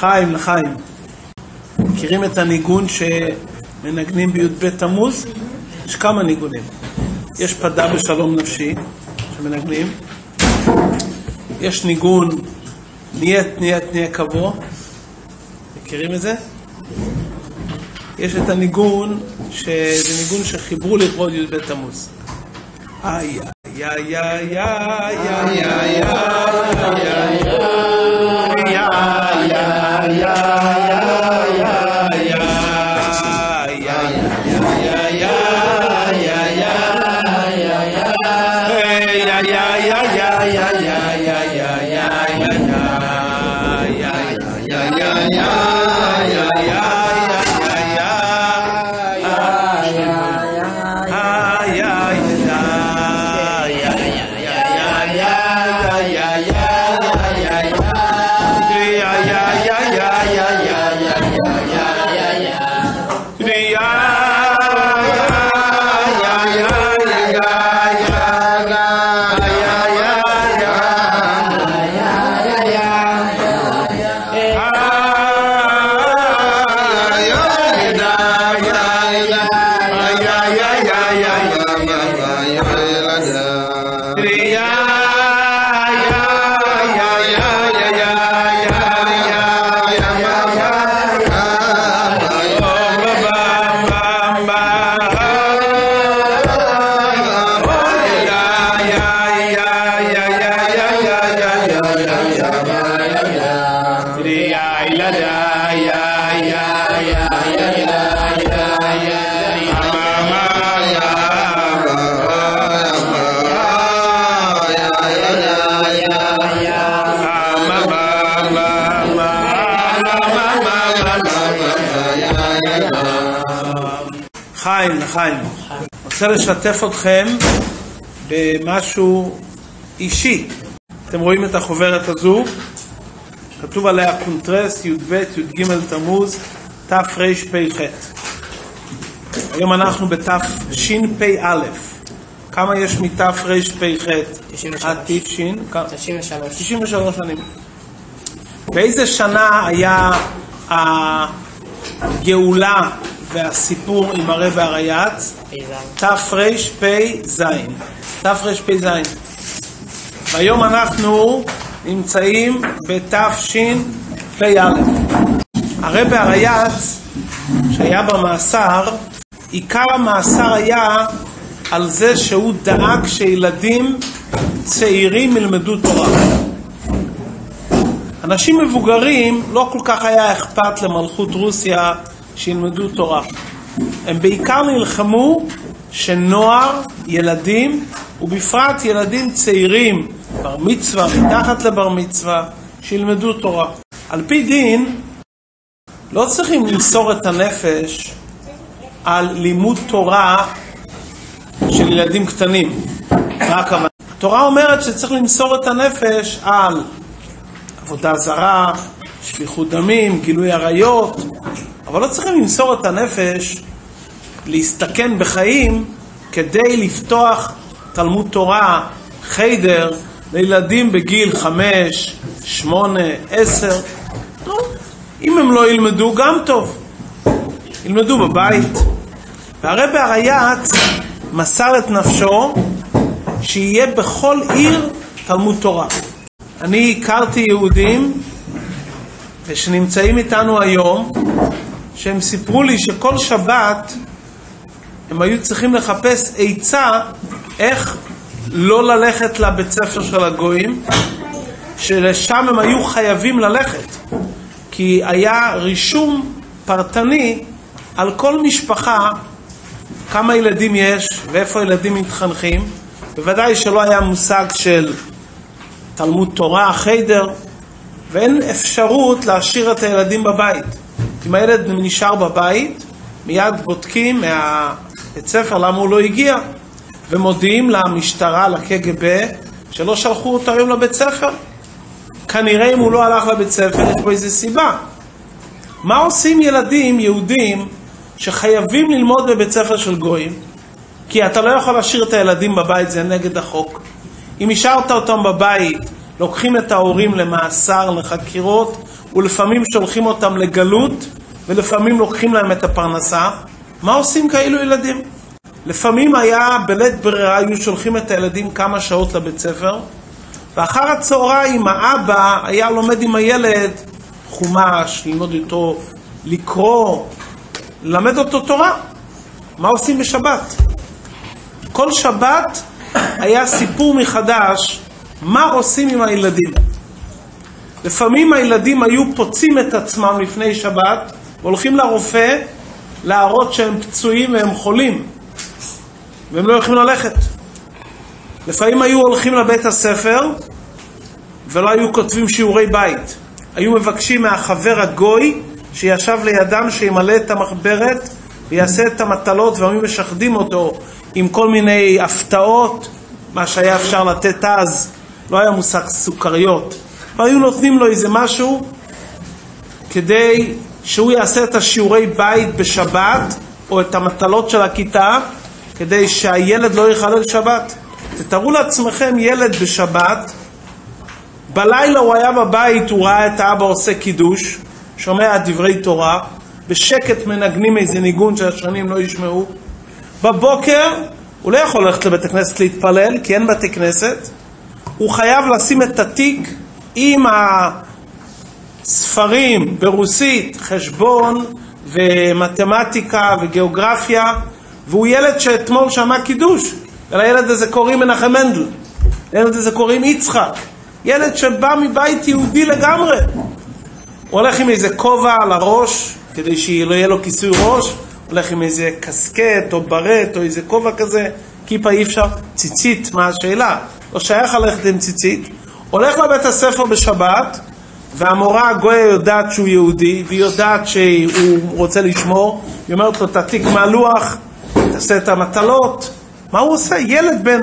לחיים. מכירים את הניגון שמנגנים בי"ב תמוז? יש כמה ניגונים. יש פדה בשלום נפשי שמנגנים. יש ניגון נהיה קבו. מכירים את זה? יש את הניגון שזה ניגון שחיברו לכבוד י"ב תמוז. איי איי איי איי איי לחיים. רוצה לשתף אתכם במשהו אישי. אתם רואים את החוברת הזו, כתוב עליה קונטרס י"ב י"ג תמוז תרפ"ח. היום אנחנו בתשפ"א. כמה יש מתרפ"ח עד תש"ן? 93 שנים. באיזה שנה היה הגאולה והסיפור עם הרב הריי"צ? תרפ"ז. והיום אנחנו נמצאים בתשפ"א. הרב הריי"צ שהיה במאסר, עיקר המאסר היה על זה שהוא דאג שילדים צעירים ילמדו תורה. אנשים מבוגרים לא כל כך היה אכפת למלכות רוסיה שילמדו תורה. הם בעיקר נלחמו שנוער, ילדים, ובפרט ילדים צעירים, בר מצווה, מתחת לבר מצווה, שילמדו תורה. על פי דין, לא צריכים למסור את הנפש על לימוד תורה של ילדים קטנים. מה הכוונה? התורה אומרת שצריך למסור את הנפש על עבודה זרה, שפיכות דמים, גילוי עריות, אבל לא צריכים למסור את הנפש להסתכן בחיים כדי לפתוח תלמוד תורה, חיידר, לילדים בגיל 5, 8, 10. אם הם לא ילמדו, גם טוב. ילמדו בבית. והרב הריי"צ מסר את נפשו שיהיה בכל עיר תלמוד תורה. אני הכרתי יהודים ושנמצאים איתנו היום, שהם סיפרו לי שכל שבת הם היו צריכים לחפש עצה איך לא ללכת לבית ספר של הגויים, שלשם הם היו חייבים ללכת, כי היה רישום פרטני על כל משפחה, כמה ילדים יש ואיפה ילדים מתחנכים. בוודאי שלא היה מושג של תלמוד תורה, חיידר, ואין אפשרות להשאיר את הילדים בבית. אם הילד נשאר בבית, מיד בודקים מהבית ספר למה הוא לא הגיע, ומודיעים למשטרה, לקג"ב, שלא שלחו אותו היום לבית ספר. כנראה אם הוא לא הלך לבית ספר, יש בו איזו סיבה. מה עושים ילדים יהודים שחייבים ללמוד בבית ספר של גויים? כי אתה לא יכול להשאיר את הילדים בבית, זה נגד החוק. אם השארת אותם בבית, לוקחים את ההורים למאסר, לחקירות, ולפעמים שולחים אותם לגלות, ולפעמים לוקחים להם את הפרנסה. מה עושים כאלו ילדים? לפעמים היה בלית ברירה, היו שולחים את הילדים כמה שעות לבית ספר, ואחר הצהריים האבא היה לומד עם הילד חומש, ללמוד איתו, לקרוא, ללמד אותו תורה. מה עושים בשבת? כל שבת היה סיפור מחדש, מה עושים עם הילדים. לפעמים הילדים היו פוצעים את עצמם לפני שבת, והולכים לרופא להראות שהם פצועים והם חולים, והם לא יכולים ללכת. לפעמים היו הולכים לבית הספר, ולא היו כותבים שיעורי בית. היו מבקשים מהחבר הגוי שישב לידם שימלא את המחברת ויעשה את המטלות, והיו משחדים אותו עם כל מיני הפתעות, מה שהיה אפשר לתת אז, לא היה מושג סוכריות, והיו נותנים לו איזה משהו כדי שהוא יעשה את השיעורי בית בשבת או את המטלות של הכיתה, כדי שהילד לא יחלל שבת. תתארו לעצמכם ילד בשבת, בלילה הוא היה בבית, הוא ראה את האבא עושה קידוש, שומע דברי תורה, בשקט מנגנים איזה ניגון שהשכנים לא ישמעו. בבוקר הוא לא יכול ללכת לבית הכנסת להתפלל, כי אין בתי כנסת. הוא חייב לשים את התיק עם הספרים ברוסית, חשבון ומתמטיקה וגיאוגרפיה, והוא ילד שאתמול שמע קידוש. ולילד הזה קוראים מנחם מנדל, לילד הזה קוראים יצחק, ילד שבא מבית יהודי לגמרי. הוא הולך עם איזה כובע על הראש, כדי שלא יהיה לו כיסוי ראש, הולך עם איזה קסקט או ברט או איזה כובע כזה, כיפה אי אפשר. ציצית, מה השאלה? לא שייך ללכת עם ציצית. הולך לבית הספר בשבת, והמורה הגויה יודעת שהוא יהודי, והיא יודעת שהוא רוצה לשמור, היא אומרת לו, תעתיק מהלוח, תעשה את המטלות. מה הוא עושה? ילד בן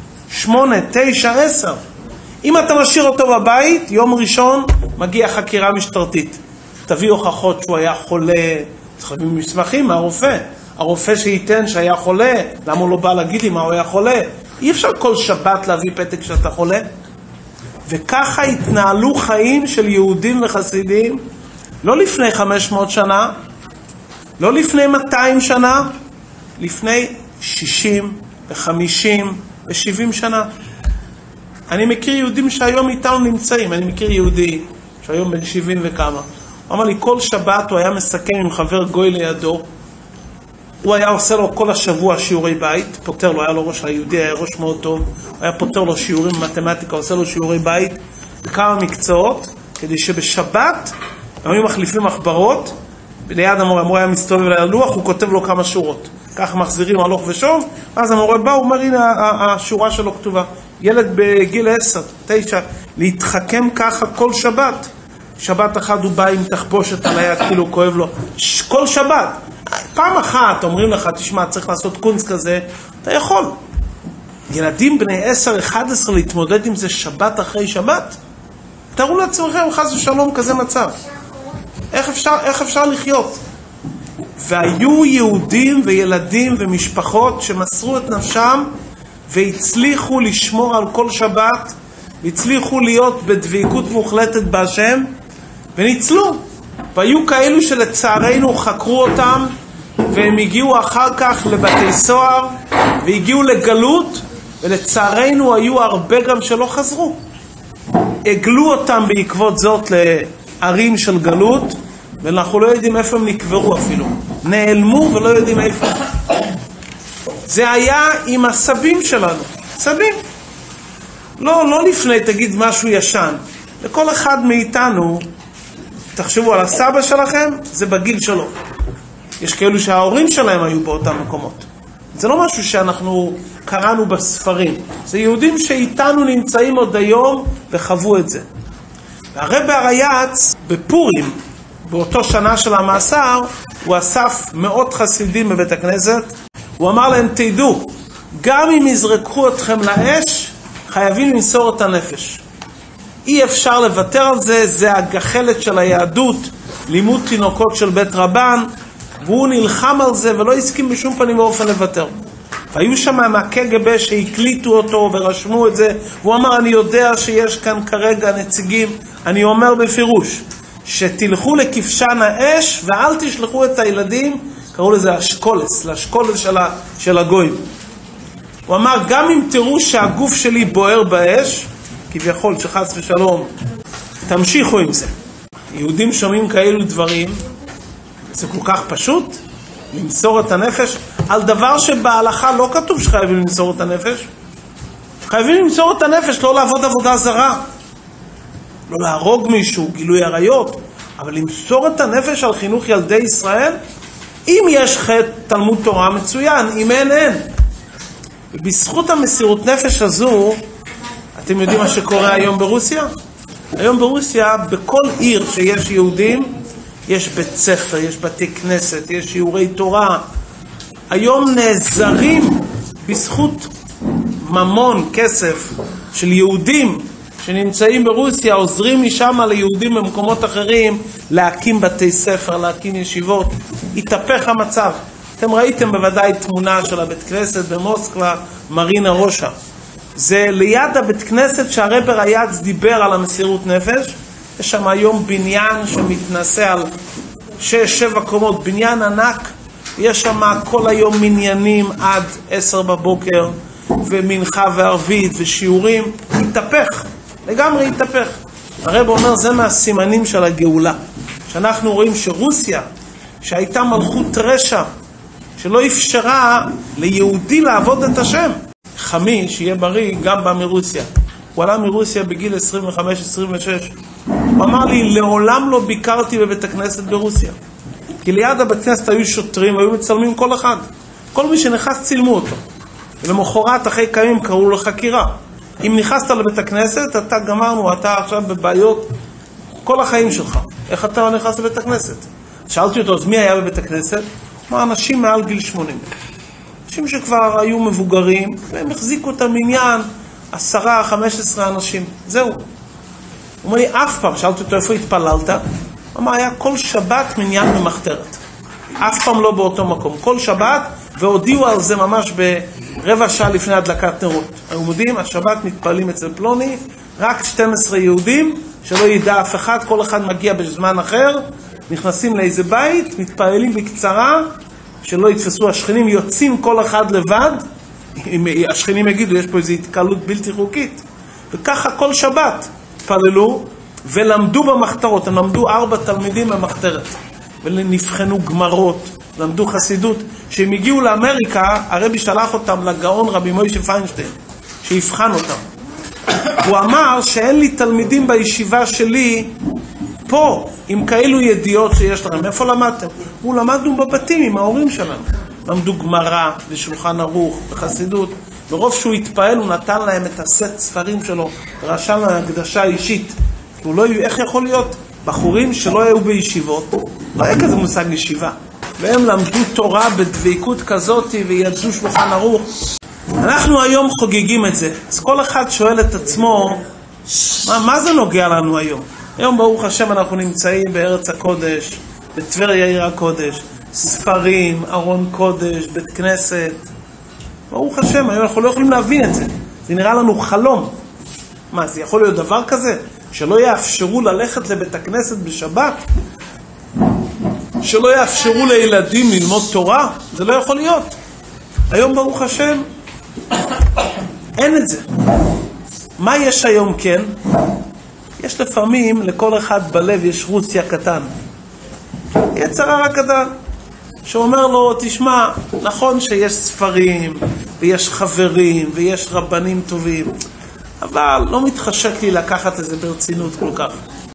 8, 9, 10. אם אתה משאיר אותו בבית, יום ראשון מגיע חקירה משטרתית. תביא הוכחות שהוא היה חולה, צריכים מסמכים מהרופא. הרופא שייתן שהיה חולה, למה הוא לא בא להגיד לי מה הוא היה חולה? אי אפשר כל שבת להביא פתק שאתה חולה. וככה התנהלו חיים של יהודים וחסידים, לא לפני 500 שנה, לא לפני 200 שנה, לפני 60 ו50 ו70 שנה. אני מכיר יהודים שהיום איתנו נמצאים, אני מכיר יהודי שהיום בן 70 וכמה. הוא אמר לי, כל שבת הוא היה מסכם עם חבר גוי לידו, הוא היה עושה לו כל השבוע שיעורי בית, פותר לו, היה לו ראש, היהודי היה ראש מאוד טוב, הוא היה פותר לו שיעורים במתמטיקה, עושה לו שיעורי בית בכמה מקצועות, כדי שבשבת הם היו מחליפים מחברות, ליד המורה היה מסתובב ללוח, הוא כותב לו כמה שורות, ככה מחזירים הלוך ושוב, אז המורה בא, הוא אומר, הנה השורה שלו כתובה. ילד בגיל 10, 9, להתחכם ככה כל שבת. שבת אחד הוא בא עם תחבושת על היד, כאילו כואב לו, כל שבת. פעם אחת אומרים לך, תשמע, צריך לעשות קונץ כזה, אתה יכול. ילדים בני 10, 11 להתמודד עם זה שבת אחרי שבת? תראו לעצמכם, חס ושלום, כזה מצב. איך אפשר לחיות? והיו יהודים וילדים ומשפחות שמסרו את נפשם והצליחו לשמור על כל שבת, והצליחו להיות בדבקות מוחלטת בהשם, וניצלו. והיו כאלו שלצערנו חקרו אותם, והם הגיעו אחר כך לבתי סוהר, והגיעו לגלות, ולצערנו היו הרבה גם שלא חזרו. הגלו אותם בעקבות זאת לערים של גלות, ואנחנו לא יודעים איפה הם נקברו אפילו. נעלמו ולא יודעים איפה. זה היה עם הסבים שלנו. סבים. לא לפני, תגיד משהו ישן. לכל אחד מאיתנו, תחשבו על הסבא שלכם, זה בגיל שלו. יש כאלו שההורים שלהם היו באותם מקומות. זה לא משהו שאנחנו קראנו בספרים. זה יהודים שאיתנו נמצאים עוד היום וחוו את זה. והרב הרייץ בפורים, באותו שנה של המאסר, הוא אסף מאות חסידים בבית הכנסת. הוא אמר להם, תדעו, גם אם יזרקו אתכם לאש, חייבים למסור את הנפש. אי אפשר לוותר על זה, זה הגחלת של היהדות, לימוד תינוקות של בית רבן, והוא נלחם על זה ולא הסכים בשום פנים באופן לוותר. והיו שם מהקג"ב שהקליטו אותו ורשמו את זה, והוא אמר, אני יודע שיש כאן כרגע נציגים, אני אומר בפירוש, שתלכו לכבשן האש ואל תשלחו את הילדים, קראו לזה אשכולס, לאשכולס של הגויים. הוא אמר, גם אם תראו שהגוף שלי בוער באש, כביכול שחס ושלום, תמשיכו עם זה. יהודים שומעים כאלו דברים, זה כל כך פשוט, למסור את הנפש, על דבר שבהלכה לא כתוב שחייבים למסור את הנפש. חייבים למסור את הנפש, לא לעבוד עבודה זרה, לא להרוג מישהו, גילוי עריות, אבל למסור את הנפש על חינוך ילדי ישראל, אם יש חטא תלמוד תורה מצוין, אם אין, אין. ובזכות המסירות נפש הזו, אתם יודעים מה שקורה היום ברוסיה? היום ברוסיה, בכל עיר שיש יהודים, יש בית ספר, יש בתי כנסת, יש שיעורי תורה. היום נעזרים בזכות ממון, כסף של יהודים שנמצאים ברוסיה, עוזרים משם ליהודים במקומות אחרים להקים בתי ספר, להקים ישיבות. התהפך המצב. אתם ראיתם בוודאי תמונה של הבית כנסת במוסקבה, מרינה רושה. זה ליד הבית כנסת שהרב רייץ דיבר על המסירות נפש. יש שם היום בניין שמתנסה על 6-7 קומות, בניין ענק. יש שם כל היום מניינים עד 10 בבוקר, ומנחה וערבית ושיעורים. התהפך, לגמרי התהפך. הרב אומר, זה מהסימנים של הגאולה. שאנחנו רואים שרוסיה, שהייתה מלכות רשע, שלא אפשרה ליהודי לעבוד את השם. חמי, שיהיה בריא, גם בא מרוסיה. הוא עלה מרוסיה בגיל 25-26. הוא אמר לי, לעולם לא ביקרתי בבית הכנסת ברוסיה. כי ליד הבית הכנסת היו שוטרים, היו מצלמים כל אחד. כל מי שנכנס צילמו אותו. ולמחרת אחרי כמים קראו לו חקירה. אם נכנסת לבית הכנסת, אתה גמרנו, אתה עכשיו בבעיות כל החיים שלך. איך אתה נכנס לבית הכנסת? שאלתי אותו, אז מי היה בבית הכנסת? הוא אמר, אנשים מעל גיל 80. אנשים שכבר היו מבוגרים, והם החזיקו את המניין 10-15 אנשים. זהו. הוא אומר לי, אף פעם, שאלתי אותו איפה התפללת? הוא אמר, היה כל שבת מניין במחתרת. אף פעם לא באותו מקום. כל שבת, והודיעו על זה ממש ברבע שעה לפני הדלקת נרות. היו מודיעים, השבת מתפללים אצל פלוני, רק 12 יהודים, שלא ידע אף אחד, כל אחד מגיע בזמן אחר, נכנסים לאיזה בית, מתפללים בקצרה, שלא יתפסו השכנים, יוצאים כל אחד לבד, השכנים יגידו, יש פה איזו התקהלות בלתי חוקית. וככה כל שבת התפללו ולמדו במחתרות. הם למדו 4 תלמידים במחתרת, ונבחנו גמרות, למדו חסידות. כשהם הגיעו לאמריקה, הרבי שלח אותם לגאון רבי מוישה פיינשטיין, שיבחן אותם. הוא אמר שאין לי תלמידים בישיבה שלי פה, עם כאלו ידיעות שיש לכם. איפה למדתם? הוא למדנו בבתים עם ההורים שלנו. למדו גמרא ושולחן ערוך וחסידות. ברוב שהוא התפעל, הוא נתן להם את הסט ספרים שלו, רשם להם הקדשה אישית. כי הוא לא, איך יכול להיות בחורים שלא היו בישיבות? לא היה כזה מושג ישיבה. והם למדו תורה בדביקות כזאת וידעו שולחן ערוך. אנחנו היום חוגגים את זה. אז כל אחד שואל את עצמו, מה זה נוגע לנו היום? היום ברוך השם אנחנו נמצאים בארץ הקודש, בטבריה עיר הקודש, ספרים, ארון קודש, בית כנסת. ברוך השם, היום אנחנו לא יכולים להבין את זה. זה נראה לנו חלום. מה, זה יכול להיות דבר כזה? שלא יאפשרו ללכת לבית הכנסת בשבת? שלא יאפשרו לילדים ללמוד תורה? זה לא יכול להיות. היום ברוך השם, אין את זה. מה יש היום כן? יש לפעמים, לכל אחד בלב יש רוסיה קטן. יצר הרע קטן, שאומר לו, תשמע, נכון שיש ספרים, ויש חברים, ויש רבנים טובים, אבל לא מתחשק לי לקחת את זה ברצינות כל כך.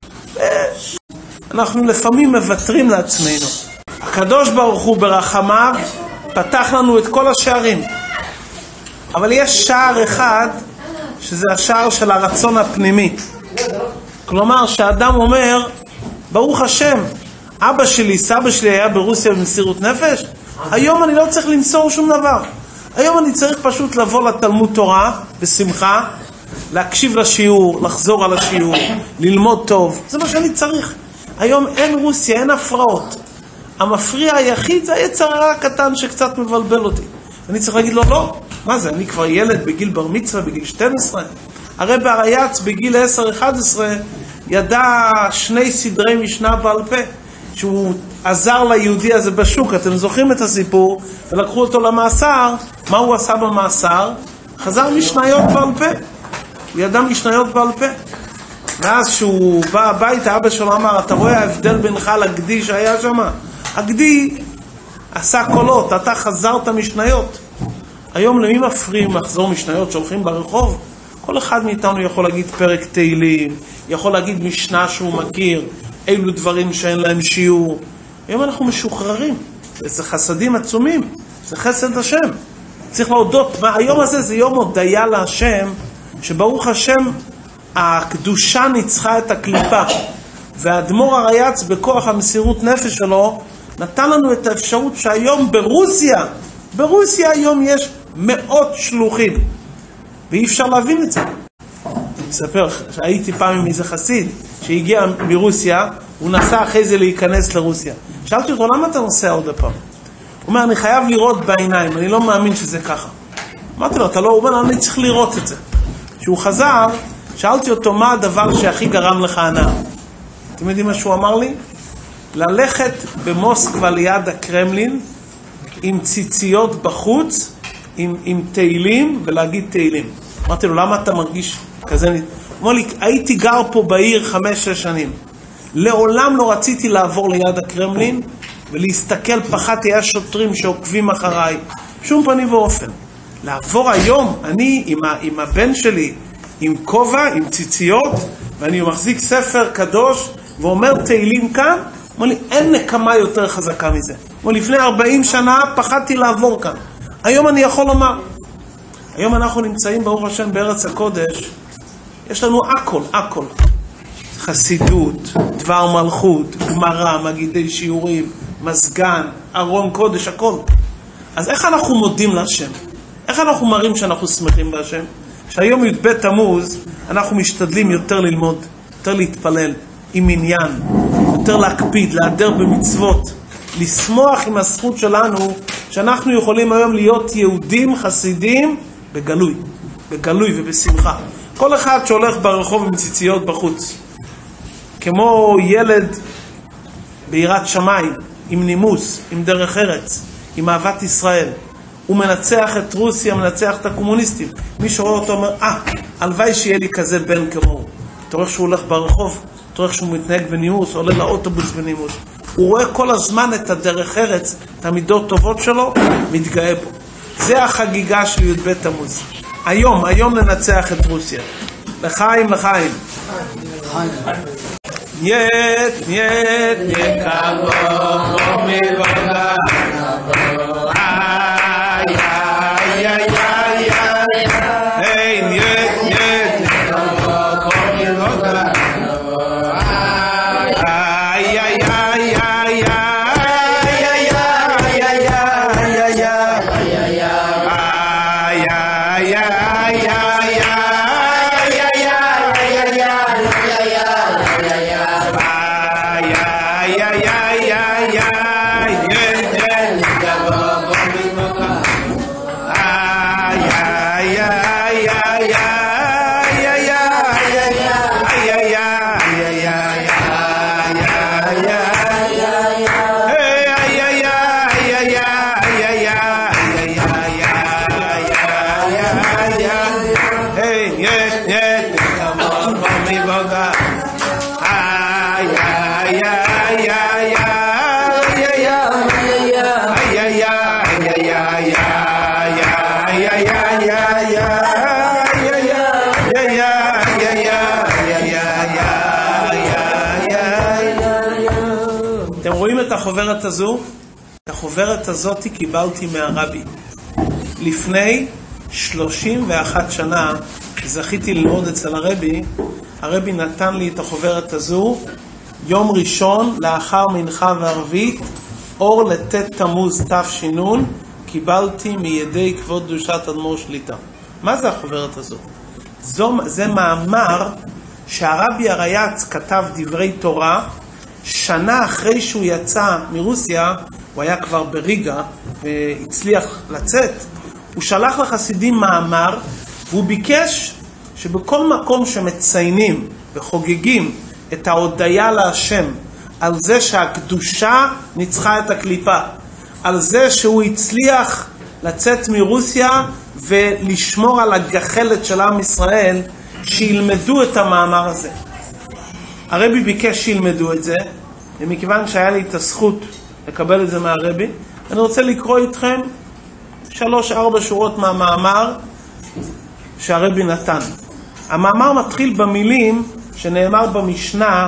אנחנו לפעמים מוותרים לעצמנו. הקדוש ברוך הוא ברחמיו פתח לנו את כל השערים. אבל יש שער אחד, שזה השער של הרצון הפנימי. כלומר, שהאדם אומר, ברוך השם, אבא שלי, סבא שלי היה ברוסיה במסירות נפש, היום אני לא צריך למסור שום דבר. היום אני צריך פשוט לבוא לתלמוד תורה בשמחה, להקשיב לשיעור, לחזור על השיעור, ללמוד טוב. זה מה שאני צריך. היום אין רוסיה, אין הפרעות. המפריע היחיד זה היצר הרע הקטן שקצת מבלבל אותי. אני צריך להגיד לו, לא, מה זה, אני כבר ילד בגיל בר מצווה, בגיל 12. הרב הרייץ בגיל 10-11 ידע 2 סדרי משנה בעל פה, שהוא עזר ליהודי הזה בשוק. אתם זוכרים את הסיפור? ולקחו אותו למאסר. מה הוא עשה במאסר? חזר משניות בעל פה. הוא ידע משניות בעל פה. ואז שהוא בא הביתה, אבא שלו אמר, אתה רואה ההבדל בינך לגדי שהיה שם? הגדי עשה קולות, אתה חזרת משניות. היום למי מפריעים לחזור משניות שהולכים ברחוב? כל אחד מאיתנו יכול להגיד פרק תהילים, יכול להגיד משנה שהוא מכיר, אילו דברים שאין להם שיעור. היום אנחנו משוחררים, זה חסדים עצומים, זה חסד השם. צריך להודות, היום הזה זה יום הודיה להשם, שברוך השם הקדושה ניצחה את הקליפה, והאדמו"ר הריי"צ בכוח המסירות נפש שלו נתן לנו את האפשרות שהיום ברוסיה היום יש 100 שלוחים, ואי אפשר להבין את זה. אני מספר שהייתי פעם עם איזה חסיד שהגיע מרוסיה, הוא נסע אחרי זה להיכנס לרוסיה. שאלתי אותו, למה אתה נוסע עוד הפעם? הוא אומר, אני חייב לראות בעיניים, אני לא מאמין שזה ככה. אמרתי לו, אתה לא? הוא אומר, אני צריך לראות את זה. כשהוא חזר, שאלתי אותו, מה הדבר שהכי גרם לך הנאה? אתם יודעים מה שהוא אמר לי? ללכת במוסקבה ליד הקרמלין, עם ציציות בחוץ, עם תהילים, ולהגיד תהילים. אמרתי לו, למה אתה מרגיש כזה? הוא אומר לי, הייתי גר פה בעיר 5-6 שנים. לעולם לא רציתי לעבור ליד הקרמלין, ולהסתכל, פחדתי, היה שוטרים שעוקבים אחריי. שום פנים ואופן. לעבור היום, אני עם הבן שלי, עם כובע, עם ציציות, ואני מחזיק ספר קדוש, ואומר תהילים כאן, אומר לי, אין נקמה יותר חזקה מזה. אומר, לפני 40 שנה פחדתי לעבור כאן. היום אני יכול לומר. היום אנחנו נמצאים ברוך השם בארץ הקודש, יש לנו הכל. חסידות, דבר מלכות, גמרא, מגידי שיעורים, מזגן, ארון קודש, הכל. אז איך אנחנו מודים להשם? איך אנחנו מראים שאנחנו שמחים בהשם? שהיום י"ב תמוז אנחנו משתדלים יותר ללמוד, יותר להתפלל עם עניין, יותר להקפיד, להדר במצוות, לשמוח עם הזכות שלנו שאנחנו יכולים היום להיות יהודים חסידים בגלוי ובשמחה. כל אחד שהולך ברחוב עם ציציות בחוץ, כמו ילד ביראת שמיים, עם נימוס, עם דרך ארץ, עם אהבת ישראל. הוא מנצח את רוסיה, מנצח את הקומוניסטים. מי שרואה אותו אומר, הלוואי שיהיה לי כזה בן כמוהו. אתה רואה שהוא הולך ברחוב, אתה רואה שהוא מתנהג בנימוס, עולה לאוטובוס בנימוס. הוא רואה כל הזמן את הדרך ארץ, את המידות טובות שלו, מתגאה בו. זה החגיגה של י"ב תמוז. היום ננצח את רוסיה. לחיים. נייט קבו קומי בגה היי נייט קבו קומי בגה אתם רואים את החוברת הזו? את החוברת הזאת קיבלתי מהרבי. לפני 31 שנה זכיתי ללמוד אצל הרבי. הרבי נתן לי את החוברת הזו יום ראשון לאחר מנחה וערבית, אור לתת תמוז תש"ן, קיבלתי מידי כבוד קדושת אדמו"ר שליט"א. מה זה החוברת הזו? זה מאמר שהרבי הריי"צ כתב דברי תורה שנה אחרי שהוא יצא מרוסיה. הוא היה כבר בריגה והצליח לצאת. הוא שלח לחסידים מאמר, והוא ביקש שבכל מקום שמציינים וחוגגים את ההודיה להשם, על זה שהקדושה ניצחה את הקליפה, על זה שהוא הצליח לצאת מרוסיה ולשמור על הגחלת של עם ישראל, שילמדו את המאמר הזה. הרבי ביקש שילמדו את זה, ומכיוון שהיה לי את הזכות לקבל את זה מהרבי, אני רוצה לקרוא איתכם 3-4 שורות מהמאמר שהרבי נתן. המאמר מתחיל במילים שנאמר במשנה,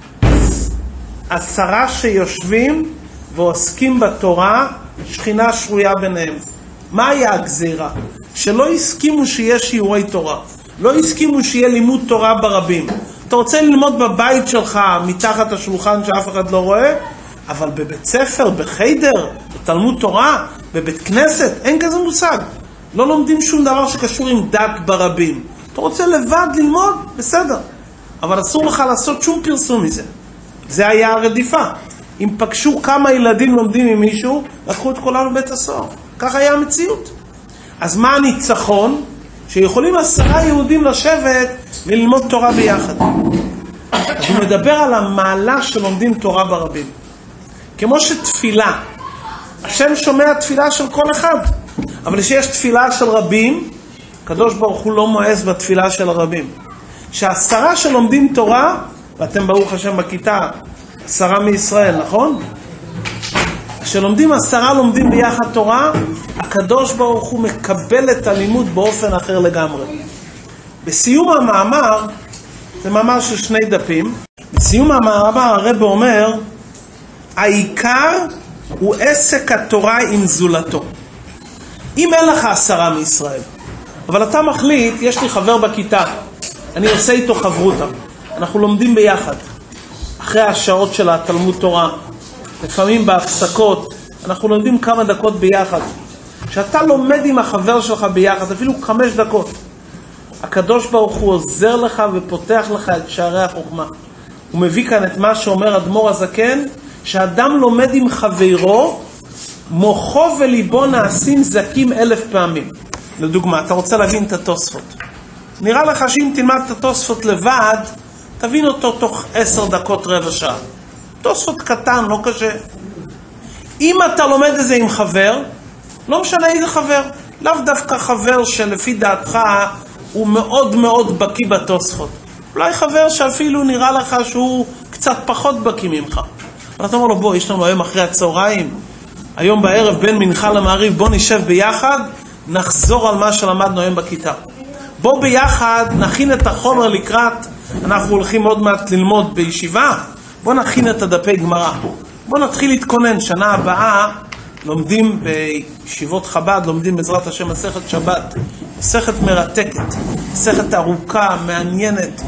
10 שיושבים ועוסקים בתורה, שכינה שרויה ביניהם. מה היה הגזירה? שלא הסכימו שיהיה שיעורי תורה, לא הסכימו שיהיה לימוד תורה ברבים. אתה רוצה ללמוד בבית שלך, מתחת השולחן שאף אחד לא רואה, אבל בבית ספר, בחיידר, בתלמוד תורה, בבית כנסת, אין כזה מושג. לא לומדים שום דבר שקשור עם דת ברבים. אתה רוצה לבד ללמוד? בסדר. אבל אסור לך לעשות שום פרסום מזה. זה היה הרדיפה. אם פגשו כמה ילדים לומדים עם מישהו, לקחו את כולנו בית הסוהר. ככה היה המציאות. אז מה הניצחון? שיכולים 10 יהודים לשבת וללמוד תורה ביחד. אז הוא מדבר על המעלה שלומדים תורה ברבים. כמו שתפילה, השם שומע תפילה של כל אחד, אבל כשיש תפילה של רבים, הקדוש ברוך הוא לא מואס בתפילה של הרבים. ש10 שלומדים תורה, ואתם ברוך השם בכיתה 10 מישראל, נכון? כשלומדים 10 לומדים ביחד תורה, הקדוש ברוך הוא מקבל את הלימוד באופן אחר לגמרי. בסיום המאמר, זה מאמר של 2 דפים, בסיום המאמר הרב אומר, העיקר הוא עסק התורה עם זולתו. אם אין לך 10 מישראל, אבל אתה מחליט, יש לי חבר בכיתה, אני עושה איתו חברותה, אנחנו לומדים ביחד, אחרי השעות של התלמוד תורה, לפעמים בהפסקות, אנחנו לומדים כמה דקות ביחד. כשאתה לומד עם החבר שלך ביחד, אפילו 5 דקות, הקדוש ברוך הוא עוזר לך ופותח לך את שערי החוכמה. הוא מביא כאן את מה שאומר אדמו"ר הזקן, שאדם לומד עם חברו, מוחו וליבו נעשים זקים 1000 פעמים. לדוגמה, אתה רוצה להבין את התוספות. נראה לך שאם תלמד את התוספות לבד, תבין אותו תוך 10 דקות, רבע שעה. תוספות קטן, לא קשה. אם אתה לומד את זה עם חבר, לא משנה איזה חבר, לאו דווקא חבר שלפי דעתך הוא מאוד מאוד בקי בתוספות. אולי חבר שאפילו נראה לך שהוא קצת פחות בקי ממך. ואתה אומר לו, בוא, יש לנו היום אחרי הצהריים, היום בערב בין מנחה למעריב, בוא נשב ביחד, נחזור על מה שלמדנו היום בכיתה. בוא ביחד נכין את החומר לקראת, אנחנו הולכים עוד מעט ללמוד בישיבה, בוא נכין את הדפי גמרא. בוא נתחיל להתכונן, שנה הבאה לומדים בישיבות חב"ד, לומדים בעזרת השם מסכת שבת, מסכת מרתקת, מסכת ארוכה, מעניינת,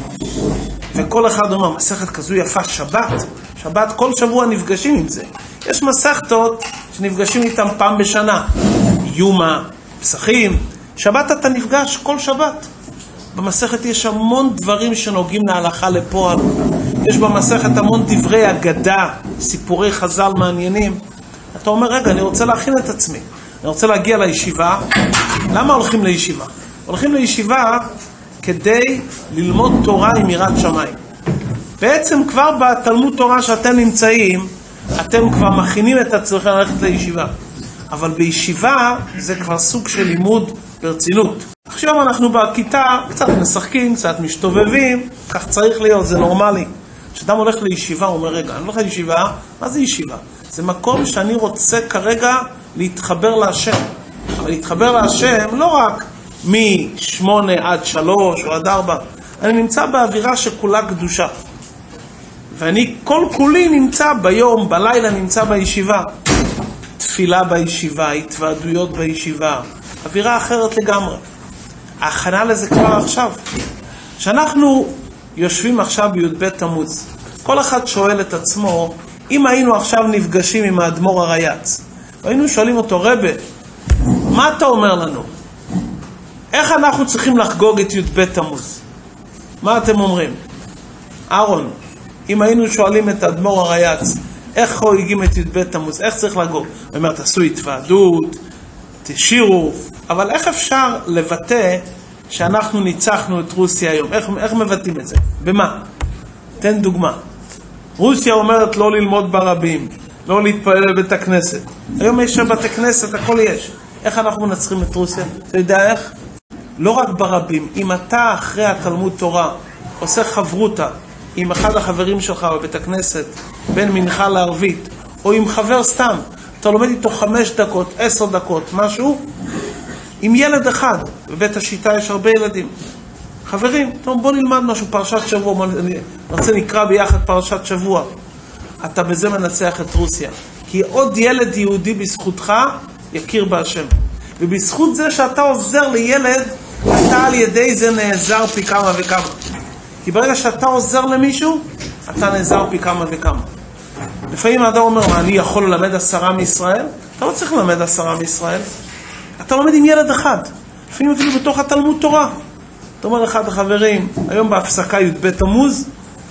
וכל אחד אומר, מסכת כזו יפה, שבת, שבת כל שבוע נפגשים עם זה. יש מסכתות שנפגשים איתם פעם בשנה, יומא, פסחים, שבת אתה נפגש כל שבת. במסכת יש המון דברים שנוגעים להלכה לפועל, יש במסכת המון דברי אגדה, סיפורי חז"ל מעניינים. אתה אומר, רגע, אני רוצה להכין את עצמי, אני רוצה להגיע לישיבה. למה הולכים לישיבה? הולכים לישיבה כדי ללמוד תורה עם יראת שמיים. בעצם כבר בתלמוד תורה שאתם נמצאים, אתם כבר מכינים את עצמכם ללכת לישיבה. אבל בישיבה זה כבר סוג של לימוד ברצינות. עכשיו אנחנו בכיתה קצת משחקים, קצת משתובבים, כך צריך להיות, זה נורמלי. כשאדם הולך לישיבה, הוא אומר, רגע, אני הולך לישיבה, מה זה ישיבה? זה מקום שאני רוצה כרגע להתחבר להשם. אבל להתחבר להשם לא רק מ-8 עד 3 או עד 4, אני נמצא באווירה שכולה קדושה. ואני כל כולי נמצא ביום, בלילה נמצא בישיבה. תפילה בישיבה, התוועדויות בישיבה, אווירה אחרת לגמרי. ההכנה לזה כבר עכשיו. כשאנחנו יושבים עכשיו בי"ב תמוז, כל אחד שואל את עצמו, אם היינו עכשיו נפגשים עם האדמו"ר הריי"צ, והיינו שואלים אותו, רבי, מה אתה אומר לנו? איך אנחנו צריכים לחגוג את י"ב תמוז? מה אתם אומרים? אהרון, אם היינו שואלים את האדמו"ר הריי"צ, איך חוגגים את י"ב תמוז? איך צריך לחגוג? הוא אומר, תעשו התוועדות, תשירו, אבל איך אפשר לבטא שאנחנו ניצחנו את רוסיה היום? איך מבטאים את זה? במה? תן דוגמה. רוסיה אומרת לא ללמוד ברבים, לא להתפלל בבית הכנסת. היום יש בתי כנסת, הכל יש. איך אנחנו מנצחים את רוסיה? אתה יודע איך? לא רק ברבים. אם אתה אחרי התלמוד תורה עושה חברותה עם אחד החברים שלך בבית הכנסת, בין מנחה לערבית, או עם חבר סתם, אתה לומד איתו 5 דקות, 10 דקות, משהו, עם ילד אחד. בבית השיטה יש הרבה ילדים. חברים, בוא נלמד משהו, פרשת שבוע, אני רוצה נקרא ביחד פרשת שבוע. אתה בזה מנצח את רוסיה. כי עוד ילד יהודי בזכותך יכיר בהשם. ובזכות זה שאתה עוזר לילד, אתה על ידי זה נעזר פי כמה וכמה. כי ברגע שאתה עוזר למישהו, אתה נעזר פי כמה וכמה. לפעמים האדם אומר, מה, אני יכול ללמד 10 מישראל? אתה לא צריך ללמד 10 מישראל. אתה לומד עם ילד אחד. לפעמים אפילו בתוך התלמוד תורה. אתה אומר אחד החברים, היום בהפסקה י"ב תמוז,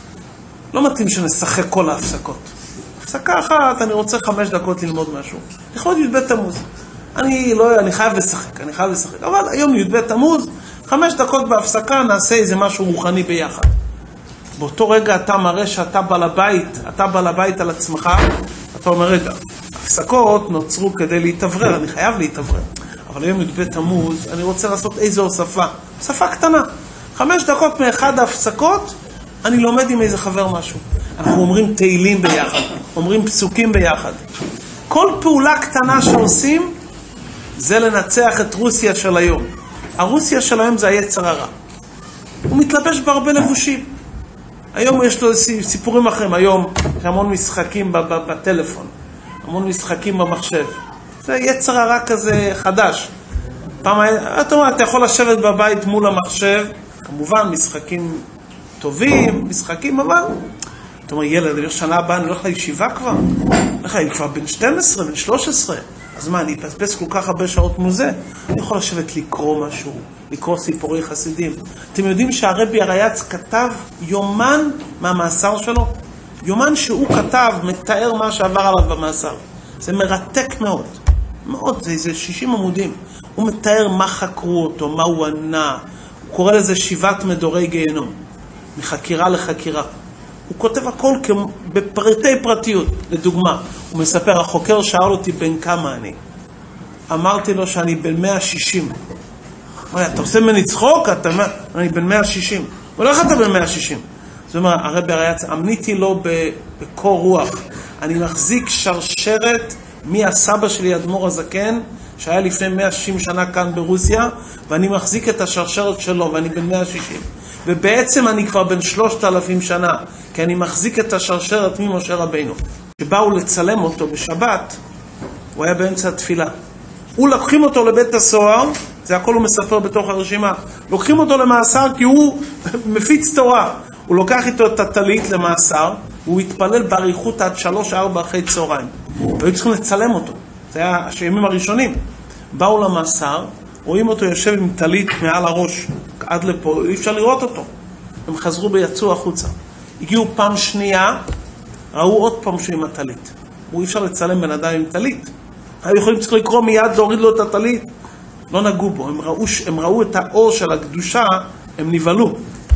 לא מתאים שנשחק כל ההפסקות. הפסקה אחת, אני רוצה 5 דקות ללמוד משהו. לכבוד י"ב תמוז. אני חייב לשחק, אבל היום י"ב תמוז, 5 דקות בהפסקה נעשה איזה משהו רוחני ביחד. באותו רגע אתה מראה שאתה בעל הבית על עצמך, אתה אומר, רגע, הפסקות נוצרו כדי להתאוורר, אני חייב להתאוורר. אבל היום י"ב תמוז, אני רוצה לעשות איזו הוספה קטנה. 5 דקות מאחד ההפסקות, אני לומד עם איזה חבר משהו. אנחנו אומרים תהילים ביחד, אומרים פסוקים ביחד. כל פעולה קטנה שעושים, זה לנצח את רוסיה של היום. הרוסיה של היום זה היצר הרע. הוא מתלבש בהרבה לבושים. היום יש לו סיפורים אחרים. היום יש המון משחקים בטלפון, המון משחקים במחשב. זה יצר הרע כזה חדש. פעם אתה יכול לשבת בבית מול המחשב, כמובן משחקים טובים, משחקים, אבל אתה אומר, ילד, אני שנה הבאה, אני הולך לישיבה כבר. אני כבר בן 12, בן 13. אז מה, אני אתפספס כל כך הרבה שעות מול זה? אני יכול לשבת לקרוא משהו, לקרוא סיפורי חסידים. אתם יודעים שהרבי הרייץ כתב יומן מהמאסר שלו? יומן שהוא כתב, מתאר מה שעבר עליו במאסר. זה מרתק מאוד. מאוד, זה איזה 60 עמודים. הוא מתאר מה חקרו אותו, מה הוא ענה. הוא קורא לזה 7 מדורי גיהנום. מחקירה לחקירה. הוא כותב הכל בפרטי פרטיות. לדוגמה, הוא מספר, החוקר שאל אותי בן כמה אני. אמרתי לו שאני בן 160. אתה עושה ממני צחוק? אני בן 160. ולא אתה בן 160. זאת אומרת, הרבי הרייץ, עניתי לו בקור רוח. אני מחזיק שרשרת מהסבא שלי, אדמו"ר הזקן, שהיה לפני 160 שנה כאן ברוסיה, ואני מחזיק את השרשרת שלו, ואני בן 160. ובעצם אני כבר בן 3,000 שנה, כי אני מחזיק את השרשרת ממשה רבינו. כשבאו לצלם אותו בשבת, הוא היה באמצע התפילה. לוקחים אותו לבית הסוהר, זה הכל הוא מספר בתוך הרשימה, לוקחים אותו למאסר כי הוא מפיץ תורה. הוא לוקח איתו את הטלית למאסר, והוא התפלל באריכות עד 3-4 אחרי צהריים. והיו צריכים לצלם אותו. זה היה הימים הראשונים. באו למאסר, רואים אותו יושב עם טלית מעל הראש, עד לפה, אי אפשר לראות אותו. הם חזרו ויצאו החוצה. הגיעו פעם שנייה, ראו עוד פעם שהוא עם הטלית. הוא אי אפשר לצלם בן אדם עם טלית. היו יכולים צריך לקרוא מיד, להוריד לו את הטלית. לא נגעו בו, הם ראו את האור של הקדושה, הם נבהלו.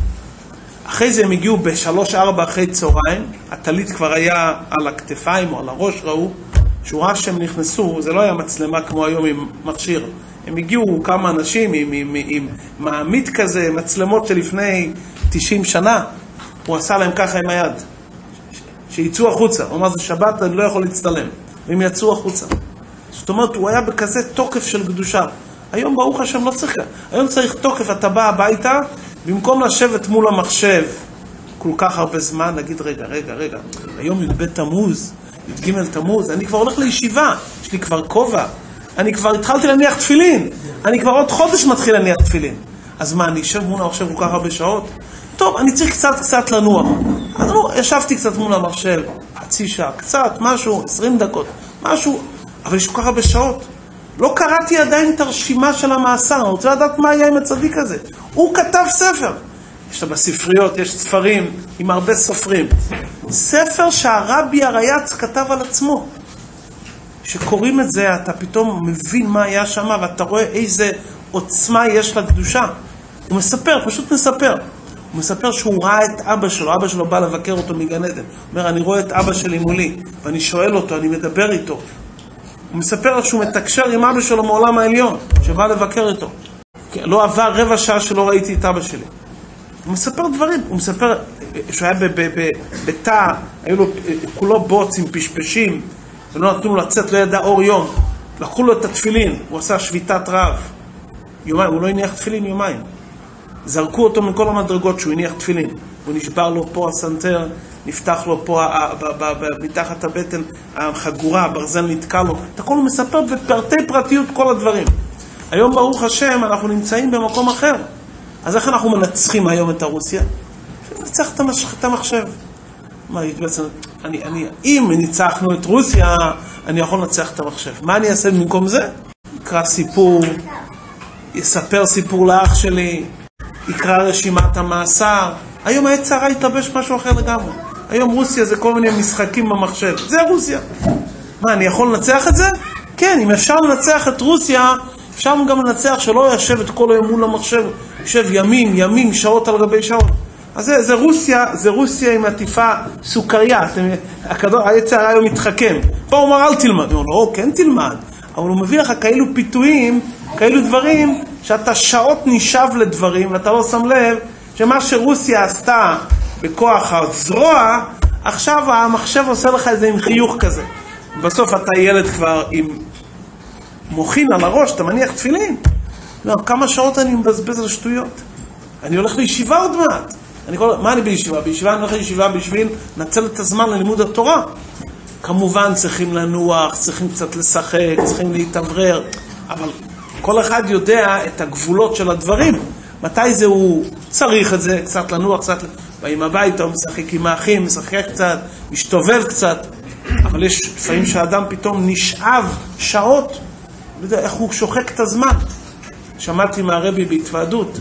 אחרי זה הם הגיעו ב3-4 אחרי צהריים, הטלית כבר היה על הכתפיים או על הראש, ראו, שהוא ראה שהם נכנסו, זה לא היה מצלמה כמו היום עם מכשיר. הם הגיעו כמה אנשים עם מעמיד כזה, מצלמות שלפני 90 שנה, הוא עשה להם ככה עם היד, שיצאו החוצה. הוא אמר, זה שבת, אני לא יכול להצטלם. והם יצאו החוצה. זאת אומרת, הוא היה בכזה תוקף של קדושה. היום ברוך השם לא צריך, היום צריך תוקף, אתה בא הביתה, במקום לשבת מול המחשב כל כך הרבה זמן, להגיד רגע, היום י"ב תמוז, י"ג תמוז, אני כבר הולך לישיבה, יש לי כבר כובע, אני כבר התחלתי להניח תפילין, אני כבר עוד חודש מתחיל להניח תפילין. אז מה, אני אשב מול המחשב כל כך הרבה שעות? טוב, אני צריך קצת לנוח. אז ישבתי קצת מול המחשב, חצי שעה, קצת, משהו, 20 דקות, משהו, אבל יש כל כך הרבה שעות. לא קראתי עדיין את הרשימה של המאסר, אני רוצה לדעת מה היה עם הצדיק הזה. הוא כתב ספר. יש לו בספריות, יש ספרים עם הרבה סופרים. ספר שהרבי הרייץ כתב על עצמו. כשקוראים את זה, אתה פתאום מבין מה היה שם, ואתה רואה איזה עוצמה יש לקדושה. הוא מספר, פשוט מספר. הוא הוא מספר שהוא ראה את אבא שלו בא לבקר אותו מגן עדן. הוא אומר, אני רואה את אבא שלי מולי, ואני שואל אותו, אני מדבר איתו. הוא מספר שהוא מתקשר עם אבא שלו מעולם העליון, שבא לבקר איתו. לא עבר רבע שעה שלא ראיתי את אבא שלי. הוא מספר דברים, הוא מספר שהוא היה בתא, היו לו כולו בוץ עם פשפשים, ולא נתנו לצאת, לא ידע אור יום. לקחו לו את התפילין, הוא עשה שביתת רעב. יומיים, הוא לא הניח תפילין יומיים. זרקו אותו מכל המדרגות שהוא הניח תפילין. הוא נשבר לו פה הסנטר, נפתח לו פה מתחת הבטן, החגורה, הברזל נתקע לו. את הכל הוא מספר בפרטי פרטיות כל הדברים. היום ברוך השם אנחנו נמצאים במקום אחר. אז איך אנחנו מנצחים היום את הרוסיה? נצח את המחשב. אם ניצחנו את רוסיה, אני יכול לנצח את המחשב. מה אני אעשה במקום זה? יקרא סיפור, יספר סיפור לאח שלי, יקרא רשימת המאסר. היום היצרה יתלבש משהו אחר לגמרי. היום רוסיה זה כל מיני משחקים במחשב. זה רוסיה. מה, אני יכול לנצח את זה? כן, אם אפשר לנצח את רוסיה, אפשר גם לנצח שלא ישב את כל היום מול המחשב, יושב ימים, שעות על גבי שעות. אז זה רוסיה עם עטיפה סוכריה. היצרה היום מתחכם. פה הוא אומר, אל תלמד. הוא אומר, לא, כן תלמד. אבל הוא מביא לך כאלו פיתויים, כאלו דברים, שאתה שעות נשב לדברים, ואתה לא שם לב שמה שרוסיה עשתה בכוח הזרוע, עכשיו המחשב עושה לך את זה עם חיוך כזה. בסוף אתה ילד כבר עם מוכין על הראש, אתה מניח תפילין. לא, כמה שעות אני מבזבז על שטויות. אני הולך לישיבה עוד מעט. מה אני בישיבה? בישיבה אני הולך לישיבה בשביל נצל את הזמן ללימוד התורה. כמובן צריכים לנוח, צריכים קצת לשחק, צריכים להתאוורר, אבל כל אחד יודע את הגבולות של הדברים. מתי זה הוא צריך את זה, קצת לנוח, קצת באים הביתה, הוא משחק עם האחים, משחק קצת, משתובב קצת. אבל יש לפעמים שהאדם פתאום נשאב שעות, לא יודע איך הוא שוחק את הזמן. שמעתי מהרבי בהתוועדות,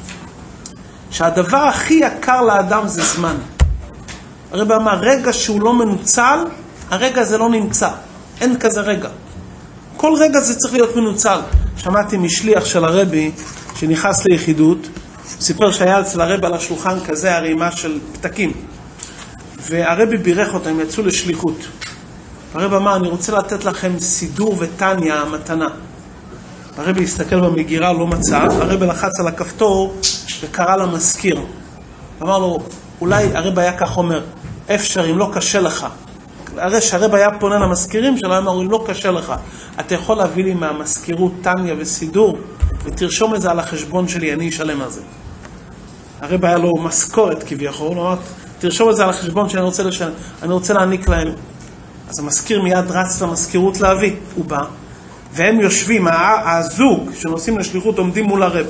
שהדבר הכי יקר לאדם זה זמן. הרבי אמר, רגע שהוא לא מנוצל, הרגע הזה לא נמצא. אין כזה רגע. כל רגע זה צריך להיות מנוצל. שמעתי משליח של הרבי שנכנס ליחידות, סיפר שהיה אצל הרבי על השולחן כזה הרימה של פתקים. והרבי בירך אותם, הם יצאו לשליחות. הרבי אמר, אני רוצה לתת לכם סידור וטניה, מתנה. הרבי הסתכל במגירה, לא מצא. הרבי לחץ על הכפתור וקרא למזכיר. אמר לו, אולי הרבי היה כך אומר, אפשר אם לא קשה לך. הרי שהרב היה פונה למזכירים שלו, אמרו, לא קשה לך. אתה יכול להביא לי מהמזכירות טניה וסידור, ותרשום את זה על החשבון שלי, אני אשלם על זה. הרב היה לו משכורת כביכול, הוא אמר, תרשום את זה על החשבון שאני רוצה לשלם, אני רוצה להעניק להם. אז המזכיר מיד רץ למזכירות להביא, הוא בא, והם יושבים, הזוג שנוסעים לשליחות עומדים מול הרב.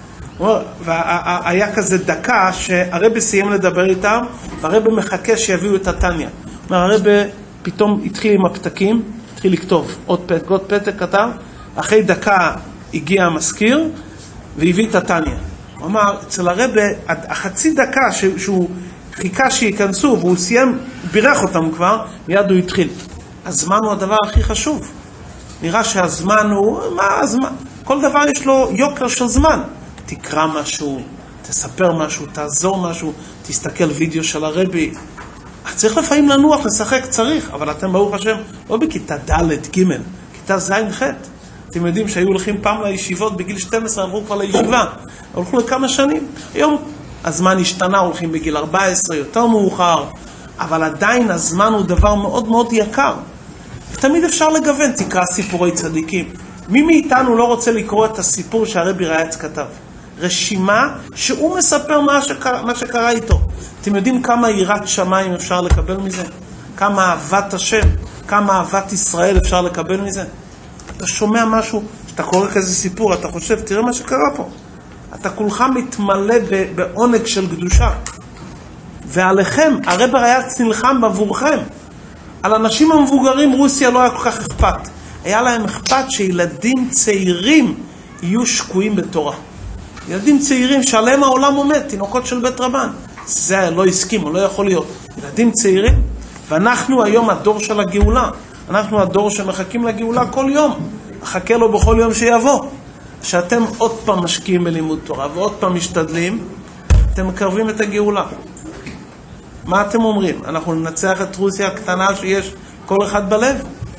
והיה כזה דקה שהרב סיים לדבר איתם, והרב מחכה שיביאו את הטניה. הרב פתאום התחיל עם הפתקים, התחיל לכתוב עוד פתק כתב, אחרי דקה הגיע המזכיר והביא את הטניה. הוא אמר, אצל הרב, החצי דקה שהוא חיכה שיכנסו והוא סיים, בירך אותם כבר, מיד הוא התחיל. הזמן הוא הדבר הכי חשוב. נראה שהזמן הוא, מה הזמן? כל דבר יש לו יוקר של זמן. תקרא משהו, תספר משהו, תעזור משהו, תסתכל וידאו של הרבי. צריך לפעמים לנוח, לשחק, צריך, אבל אתם ברוך השם לא בכיתה ד' ג', כיתה ז' ח'. אתם יודעים שהיו הולכים פעם לישיבות, בגיל 12 עברו כבר לישיבה, הולכו לכמה שנים. היום הזמן השתנה, הולכים בגיל 14, יותר מאוחר, אבל עדיין הזמן הוא דבר מאוד מאוד יקר. ותמיד אפשר לגוון, תקרא סיפורי צדיקים. מי מאיתנו לא רוצה לקרוא את הסיפור שהרבי רייץ כתב? רשימה שהוא מספר מה שקרה איתו. אתם יודעים כמה יראת שמיים אפשר לקבל מזה? כמה אהבת השם, כמה אהבת ישראל אפשר לקבל מזה? אתה שומע משהו, שאתה קורא כזה סיפור, אתה חושב, תראה מה שקרה פה. אתה כולך מתמלא בעונג של קדושה. ועליכם, הרב רייץ נלחם בעבורכם. על אנשים המבוגרים רוסיה לא היה כל כך אכפת. היה להם אכפת שילדים צעירים יהיו שקועים בתורה. ילדים צעירים שעליהם העולם עומד, תינוקות של בית רבן. זה לא הסכימו, לא יכול להיות. ילדים צעירים, ואנחנו היום הדור של הגאולה. אנחנו הדור שמחכים לגאולה כל יום. מחכה לו בכל יום שיבוא. שאתם עוד פעם משקיעים בלימוד תורה, ועוד פעם משתדלים, אתם מקרבים את הגאולה. מה אתם אומרים? אנחנו ננצח את רוסיה הקטנה שיש כל אחד בלב?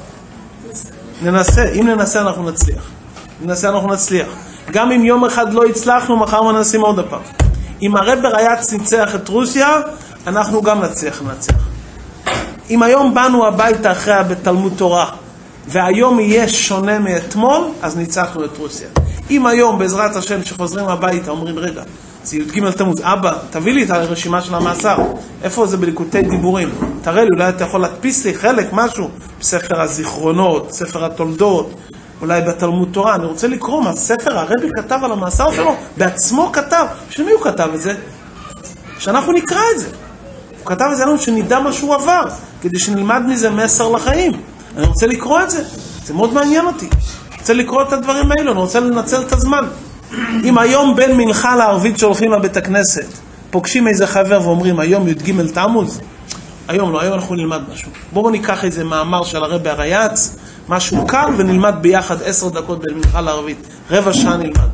ננסה, אם ננסה אנחנו נצליח. ננסה אנחנו נצליח. גם אם יום אחד לא הצלחנו, מחר מנסים עוד הפעם. אם הרב רייץ ניצח את רוסיה, אנחנו גם נצליח לנצח. אם היום באנו הביתה אחרי בתלמוד תורה, והיום יהיה שונה מאתמול, אז ניצחנו את רוסיה. אם היום בעזרת השם שחוזרים הביתה אומרים, רגע, זה י"ג תמוז, אבא, תביא לי את הרשימה של המאסר. איפה זה בליקוטי דיבורים? תראה לי, אולי אתה יכול להדפיס לי חלק, משהו, בספר הזיכרונות, ספר התולדות, אולי בתלמוד תורה. אני רוצה לקרוא מה ספר הרבי כתב על המאסר שלו, בעצמו כתב. שמי הוא כתב את זה? שאנחנו נקרא את זה. הוא כתב את זה לנו שנדע מה שהוא עבר, כדי שנלמד מזה מסר לחיים. אני רוצה לקרוא את זה. זה מאוד מעניין אותי. אני רוצה לקרוא את הדברים האלו, אני רוצה לנצל את הזמן. אם היום בין מנחה לערבית שהולכים לבית הכנסת, פוגשים איזה חבר ואומרים, היום י"ג תמוז, היום לא, היום אנחנו נלמד משהו. בואו ניקח איזה מאמר של הרבי הרייץ, משהו קל, ונלמד ביחד 10 דקות בין מנחה לערבית. רבע שעה נלמד.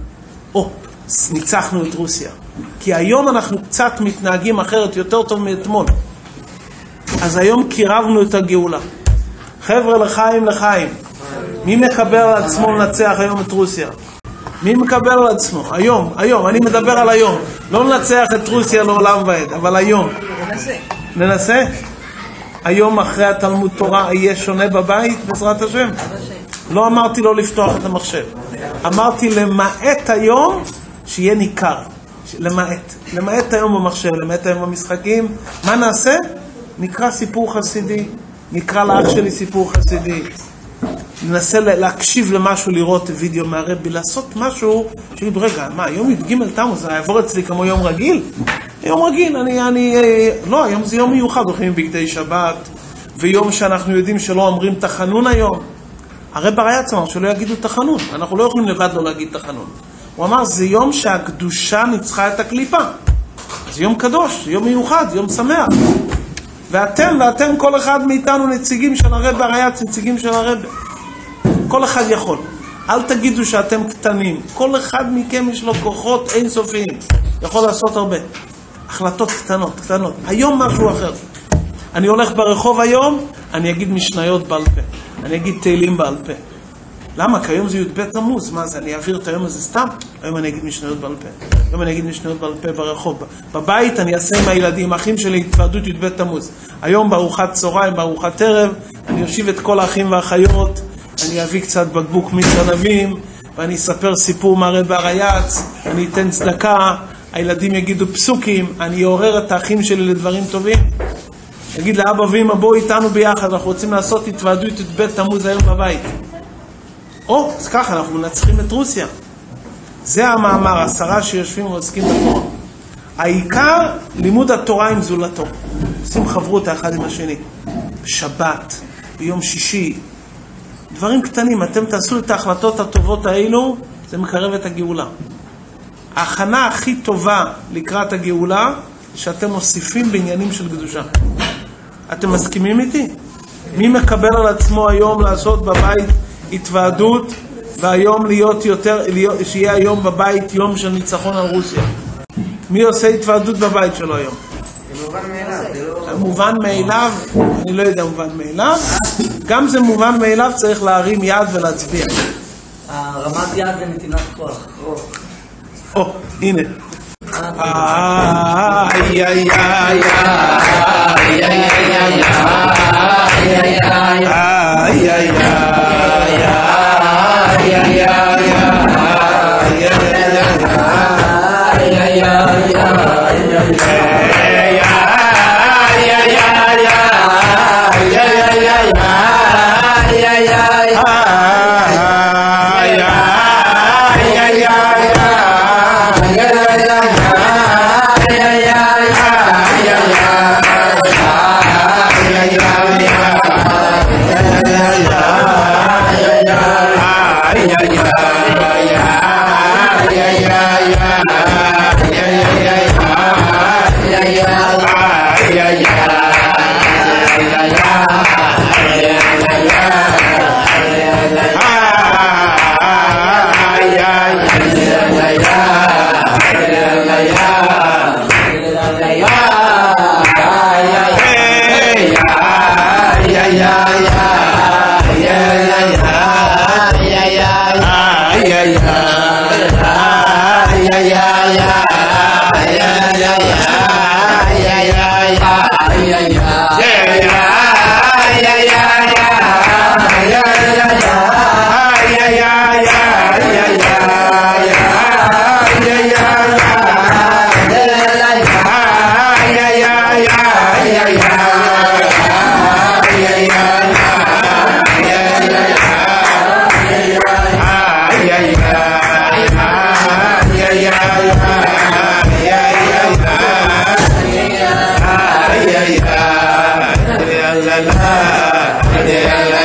ניצחנו את רוסיה. כי היום אנחנו קצת מתנהגים אחרת, יותר טוב מאתמול. אז היום קירבנו את הגאולה. חבר'ה, לחיים, לחיים. מי מקבל על עצמו לנצח היום את רוסיה? מי מקבל על עצמו? היום, אני מדבר על היום. לא ננצח את רוסיה לעולם ועד, אבל היום. ננסה? היום אחרי התלמוד תורה יהיה שונה בבית בעזרת השם? לא אמרתי לא לפתוח את המחשב. אמרתי למעט היום שיהיה ניכר. למעט היום במחשב, למעט היום במשחקים. מה נעשה? נקרא סיפור חסידי. נקרא לאח שלי סיפור חסידי. ננסה להקשיב למשהו, לראות וידאו מהרבי, לעשות משהו שיגיד, רגע, מה, יום י"ג תמוז, זה יעבור אצלי כמו יום רגיל? יום רגיל, לא, היום זה יום מיוחד, הולכים עם בגדי שבת, ויום שאנחנו יודעים שלא אומרים תחנון היום. הרב הרייץ אמר שלא יגידו תחנון, אנחנו לא יכולים לבד לא להגיד תחנון. הוא אמר, זה יום שהקדושה ניצחה את הקליפה. זה יום קדוש, זה יום מיוחד, זה יום שמח. ואתם כל אחד מאיתנו נציגים של הרב הרייץ, נציגים של הרב. כל אחד יכול. אל תגידו שאתם קטנים. כל אחד מכם יש לו כוחות אינסופיים. יכול לעשות הרבה. החלטות קטנות. היום משהו אחר. אני הולך ברחוב היום, אני אגיד משניות בעל פה. אני אגיד תהילים בעל פה. למה? כי היום זה י"ב תמוז. מה זה? אני אעביר את היום הזה סתם? היום אני אגיד משניות בעל פה. היום אני אגיד משניות בעל פה ברחוב. בבית אני אעשה עם הילדים, אחים שלי, התוועדות י"ב תמוז. היום בארוחת צהריים, בארוחת ערב, אני יושיב את כל האחים והאחיות, אני אביא קצת בקבוק מתענבים, ואני אספר סיפור מהרב הרייץ, אני אתן צדקה, הילדים יגידו פסוקים, אני אעורר את האחים שלי לדברים טובים. אגיד לאבא ואמא, בואו איתנו ביחד, אנחנו רוצים לעשות התוועדות י"ב תמוז היום בבית. אז ככה אנחנו מנצחים את רוסיה. זה המאמר, 10 שיושבים ועוסקים בתורה. העיקר לימוד התורה עם זולתו. עושים חברות האחד עם השני. שבת, ביום שישי, דברים קטנים. אתם תעשו את ההחלטות הטובות האלו, זה מקרב את הגאולה. ההכנה הכי טובה לקראת הגאולה, שאתם מוסיפים בעניינים של קדושה. אתם מסכימים איתי? מי מקבל על עצמו היום לעשות בבית התוועדות, והיום שיהיה היום בבית יום של ניצחון על רוסיה? מי עושה התוועדות בבית שלו היום? זה מובן מאליו. מובן מאליו? אני לא יודע מובן מאליו. גם זה מובן מאליו, צריך להרים יד ולהצביע. הרמת יד זה נתינת כוח. הנה.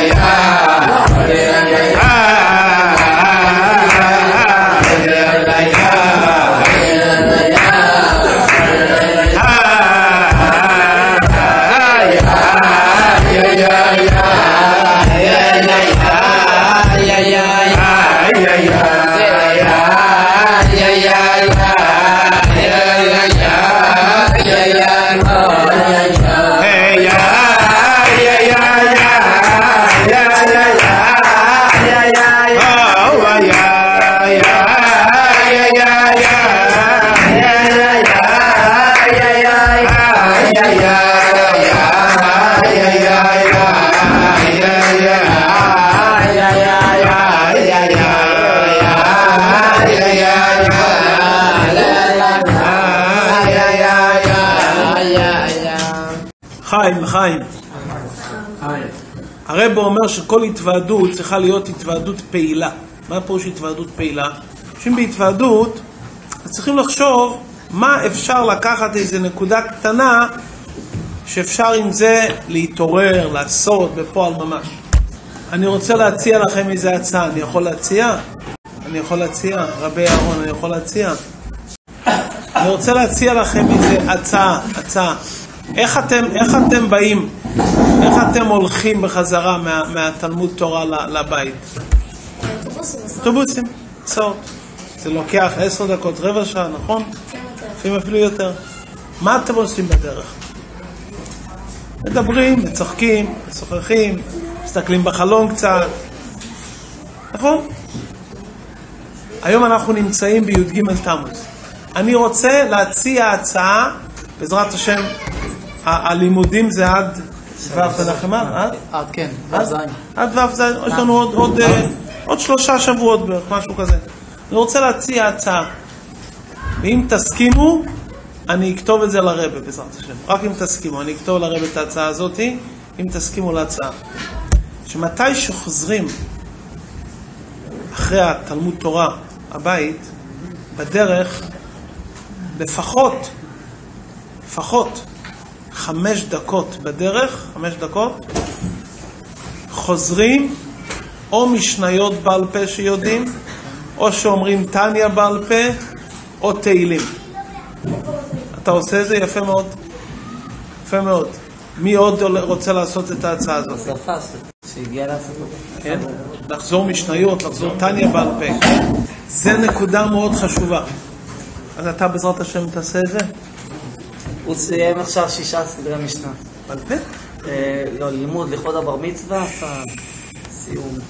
חיים. הרב אומר שכל התוועדות צריכה להיות התוועדות פעילה. מה פירוש התוועדות פעילה? שאם בהתוועדות צריכים לחשוב מה אפשר לקחת איזה נקודה קטנה שאפשר עם זה להתעורר, לעשות בפועל ממש. אני רוצה להציע לכם איזה הצעה. אני יכול להציע? רבי אהרון, אני יכול להציע? אני רוצה להציע לכם איזה הצעה. איך אתם באים? איך אתם הולכים בחזרה מהתלמוד תורה לבית? אוטובוסים, צעות. זה לוקח 10 דקות, רבע שעה, נכון? לפעמים אפילו יותר. מה אתם עושים בדרך? מדברים, מצחקים, משוחחים, מסתכלים בחלון קצת. נכון? היום אנחנו נמצאים בי"ג תמוז. אני רוצה להציע הצעה, בעזרת השם, הלימודים זה עד ו' ונחמה? כן, עד ו' ז', יש לנו עוד 3 שבועות בערך, משהו כזה. אני רוצה להציע הצעה, ואם תסכימו, אני אכתוב את זה לרבא בעזרת השם. רק אם תסכימו, אני אכתוב לרבא את ההצעה הזאת, אם תסכימו להצעה. שמתי שחוזרים אחרי התלמוד תורה הבית, בדרך, לפחות 5 דקות בדרך, 5 דקות, חוזרים או משניות בעל פה שיודעים, או שאומרים תניה בעל פה, או תהילים. אתה עושה את זה יפה מאוד. יפה מאוד. מי עוד רוצה לעשות את ההצעה הזאת? שפה שהגיע לעשות. כן? לחזור משניות, לחזור תניה בעל פה. זה נקודה מאוד חשובה. אז אתה בעזרת השם תעשה את זה? הוא סיים עכשיו 6 סדרי משנה. בעל פה? לא, לימוד לכבוד הבר מצווה, סיום.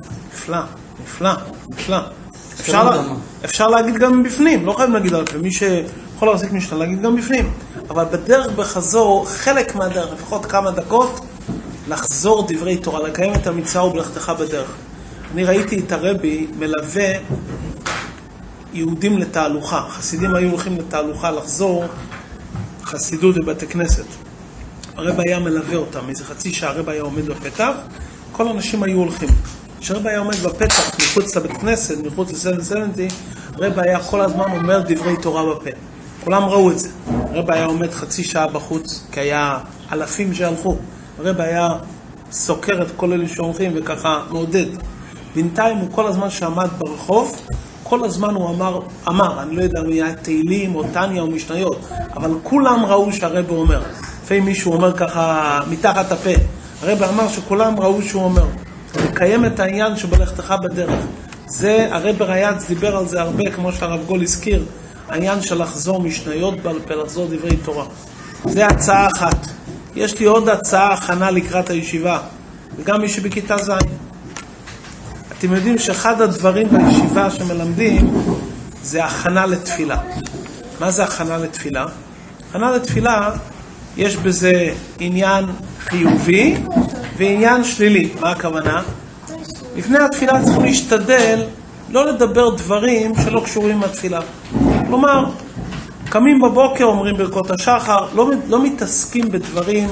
נפלא. אפשר להגיד גם בפנים, לא חייבים להגיד על פה. מי שיכול להחזיק משנה, להגיד גם בפנים. אבל בדרך בחזור, חלק מהדרך, לפחות כמה דקות, לחזור דברי תורה, לקיים את המצווה ובלכתך בדרך. אני ראיתי את הרבי מלווה יהודים לתהלוכה. חסידים היו הולכים לתהלוכה לחזור חסידות בבתי כנסת. הרב היה מלווה אותם, איזה חצי שעה הרב היה עומד בפתח, כל האנשים היו הולכים. כשהרב היה עומד בפתח, מחוץ לבית כנסת, מחוץ לסלנטי, הרב היה כל הזמן אומר דברי תורה בפה. כולם ראו את זה. הרב היה עומד חצי שעה בחוץ, כי היה אלפים שהלכו. הרב היה סוקר את כל אלה שהולכים וככה מעודד. בינתיים הוא כל הזמן שעמד ברחוב, כל הזמן הוא אמר, אני לא יודע אם היה תהילים או תניה או משניות, אבל כולם ראו שהרב אומר. לפעמים מישהו אומר ככה מתחת הפה. הרב אמר שכולם ראו שהוא אומר. לקיים את העניין שבלכתך בדרך. זה, הרב רייץ דיבר על זה הרבה, כמו שהרב גול הזכיר, העניין של לחזור משניות בעל פה, לחזור דברי תורה. זה הצעה אחת. יש לי עוד הצעה הכנה לקראת הישיבה, וגם מי שבכיתה ז'. אתם יודעים שאחד הדברים בישיבה שמלמדים זה הכנה לתפילה. מה זה הכנה לתפילה? הכנה לתפילה יש בזה עניין חיובי ועניין שלילי. מה הכוונה? לפני התפילה צריכים להשתדל לא לדבר דברים שלא קשורים לתפילה. כלומר, קמים בבוקר, אומרים ברכות השחר, לא מתעסקים בדברים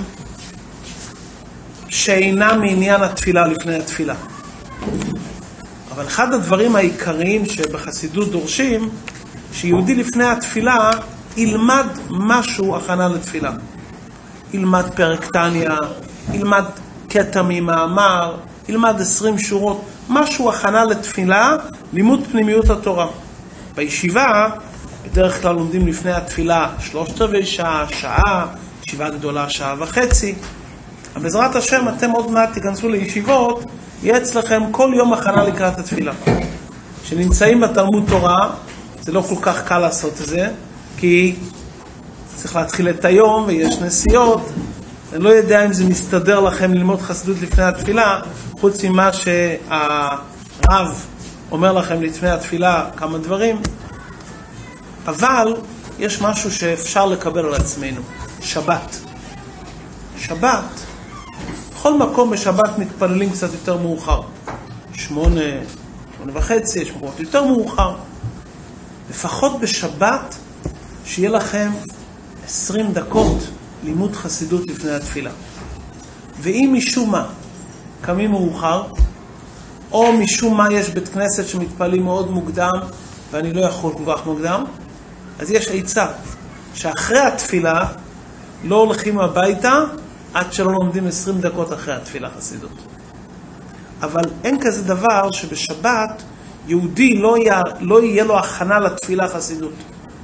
שאינם מעניין התפילה לפני התפילה. אבל אחד הדברים העיקריים שבחסידות דורשים, שיהודי לפני התפילה ילמד משהו הכנה לתפילה. ילמד פרק תניה, ילמד קטע ממאמר, ילמד 20 שורות, משהו הכנה לתפילה, לימוד פנימיות התורה. בישיבה, בדרך כלל לומדים לפני התפילה 3/4 שעה, שעה, ישיבה גדולה 1.5 שעות. בעזרת השם אתם עוד מעט תיכנסו לישיבות, יהיה אצלכם כל יום הכנה לקראת התפילה. כשנמצאים בתלמוד תורה, זה לא כל כך קל לעשות את זה, כי צריך להתחיל את היום ויש נסיעות. אני לא יודע אם זה מסתדר לכם ללמוד חסידות לפני התפילה, חוץ ממה שהרב אומר לכם לפני התפילה כמה דברים. אבל יש משהו שאפשר לקבל על עצמנו, שבת. שבת, בכל מקום בשבת מתפללים קצת יותר מאוחר. 8, 8:30, יש מקומות יותר מאוחר. לפחות בשבת שיהיה לכם 20 דקות לימוד חסידות לפני התפילה. ואם משום מה קמים מאוחר, או משום מה יש בית כנסת שמתפללים מאוד מוקדם, ואני לא יכול כל כך מוקדם, אז יש עצה, שאחרי התפילה לא הולכים הביתה עד שלא לומדים 20 דקות אחרי התפילה חסידות. אבל אין כזה דבר שבשבת יהודי לא יהיה לו הכנה לתפילה חסידות.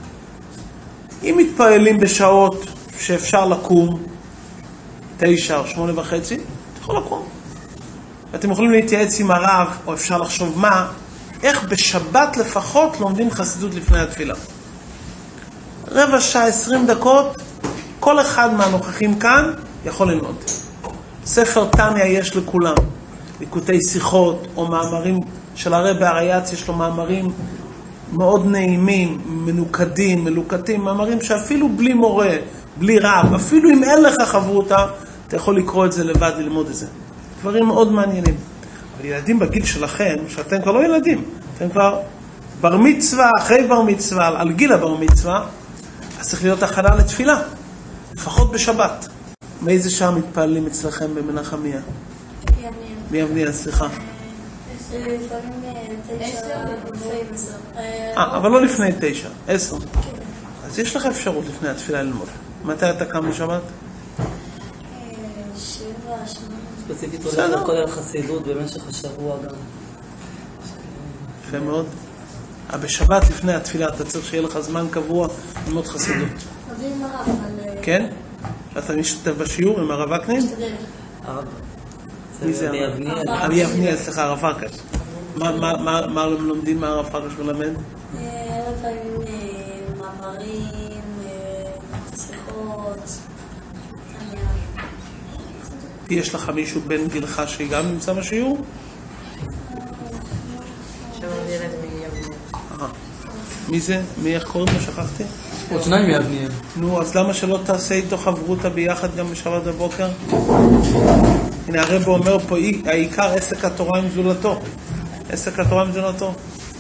אם מתפללים בשעות שאפשר לקום, 9 או 8:30, אתה יכול לקום. אתם יכולים להתייעץ עם הרב, או אפשר לחשוב איך בשבת לפחות לומדים חסידות לפני התפילה. 15 שעה, 20 דקות, כל אחד מהנוכחים כאן יכול ללמוד. ספר תניא יש לכולם, ליקוטי שיחות או מאמרים של הרב הריי"צ, יש לו מאמרים מאוד נעימים, מנוקדים, מלוקטים, מאמרים שאפילו בלי מורה, בלי רב, אפילו אם אין לך חברותה, אתה יכול לקרוא את זה לבד, ללמוד את זה. דברים מאוד מעניינים. אבל ילדים בגיל שלכם, שאתם כבר לא ילדים, אתם כבר בר מצווה, אחרי בר מצווה, על גיל הבר מצווה, אז צריך להיות הכנה לתפילה, לפחות בשבת. מאיזה שעה מתפעלים אצלכם במנחמיה? ביבניה, סליחה. אבל לא לפני 9, 10. אז יש לך אפשרות לפני התפילה ללמוד. מתי אתה קם בשבת? 7, 8. ספציפית הולך לכל חסידות במשך השבוע גם. יפה מאוד. בשבת לפני התפילה אתה צריך שיהיה לך זמן קבוע ללמוד חסידות. כן? אתה משתתף בשיעור עם הרב וקנין? מי זה? על יבניה, סליחה, הרב פרקש. מה לומדים מהרב פרקש מלמד? הרבה פעמים מאמרים, שיחות. יש לך מישהו בן גילך שגם נמצא בשיעור? מי זה? איך קוראים לו? שכחתי? עוד 2 מיבניה. נו, אז למה שלא תעשה איתו חברותה ביחד גם בשבת בבוקר? הנה הרב אומר פה, העיקר עסק התורה עם זולתו. עסק התורה עם זולתו.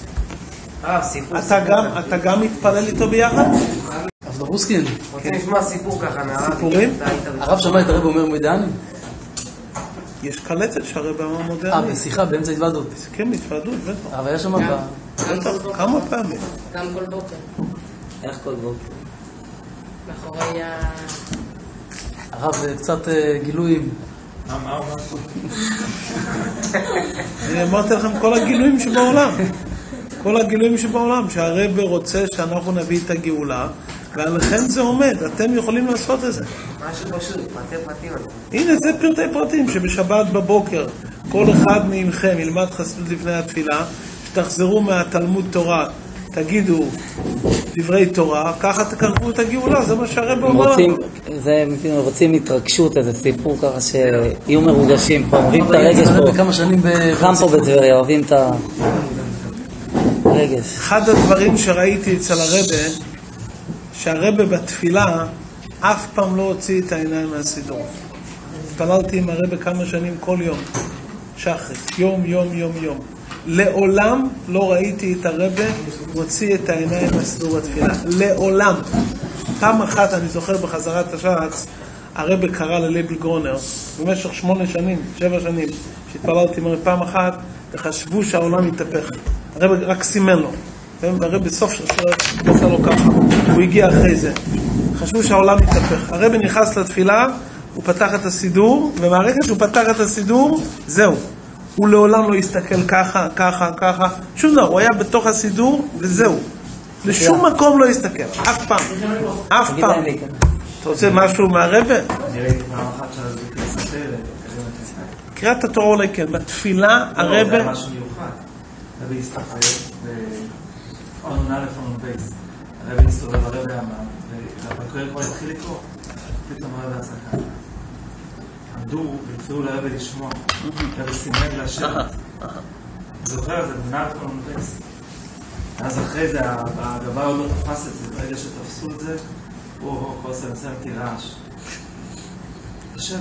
אתה גם מתפלל איתו ביחד? אז דרוסקין. רוצים לשמוע סיפור ככה מהרב. סיפורים? הרב שמע את הרב אומר מדענים? יש קלטת שהרב אמר מודעני. בשיחה באמצע התוועדות. כן, התוועדות, בטח. הרב היה שם בטח, כמה פעמים. גם כל בוקר. איך כל בוקר? מאחורי הרב קצת גילויים. אני אמרתי לכם כל הגילויים שבעולם. כל הגילויים שבעולם, שהרב רוצה שאנחנו נביא את הגאולה, ועליכם זה עומד, אתם יכולים לעשות את זה. משהו פשוט, פרטי פרטים. הנה, זה פרטי פרטים, שבשבת בבוקר כל אחד מכם ילמד חסידות לפני התפילה, שתחזרו מהתלמוד תורה, תגידו דברי תורה, ככה תקרבו את הגאולה, זה מה שהרב אומר לנו. רוצים התרגשות, איזה סיפור ככה שיהיו מרוגשים פה, אוהבים את הרגש פה. כמה שנים גם פה בטבריה, אוהבים את הרגש. אחד הדברים שראיתי אצל הרבה, שהרבה בתפילה אף פעם לא הוציא את העיניים מהסידור. התפללתי עם הרבה כמה שנים כל יום, שחרית, יום. לעולם לא ראיתי את הרבה מוציא את העיניים מהסידור בתפילה. לעולם. פעם אחת אני זוכר בחזרת הש"ץ, הרבה קרא ללייבל גרונר, במשך 8 שנים, 7 שנים, שהתפללתי פעם אחת, וחשבו שהעולם יתהפך. הרבה רק סימן לו. הרב בסוף שרשרת עשה לו ככה, הוא הגיע אחרי זה, חשבו שהעולם מתהפך. הרב נכנס לתפילה, הוא פתח את הסידור, ומהרגע שהוא פתח את הסידור, זהו, הוא לעולם לא יסתכל ככה, ככה, ככה, שום דבר, הוא היה בתוך הסידור וזהו. לשום מקום לא יסתכל, אף פעם, אף פעם. אתה רוצה משהו מהרבא? אני ראיתי פעם אחת של כנסת קריאת התורה אולי כן, בתפילה הרבא... זה היה משהו מיוחד. הרבא הסתכל, ואונון א' אונון בייס. הרבא הסתובב, הרבא אמר, והפקויר כבר התחיל לקרוא. פתאום הרבא הצלחה. עמדו והפריעו לרבא לשמוע. הרבא סימן להשם. זוכר, זה אונון א' אונון בייס. אז אחרי זה, הדבר עוד לא תפס את זה. ברגע שתפסו את זה, הוא עושה מסיימתי רעש. לשבת.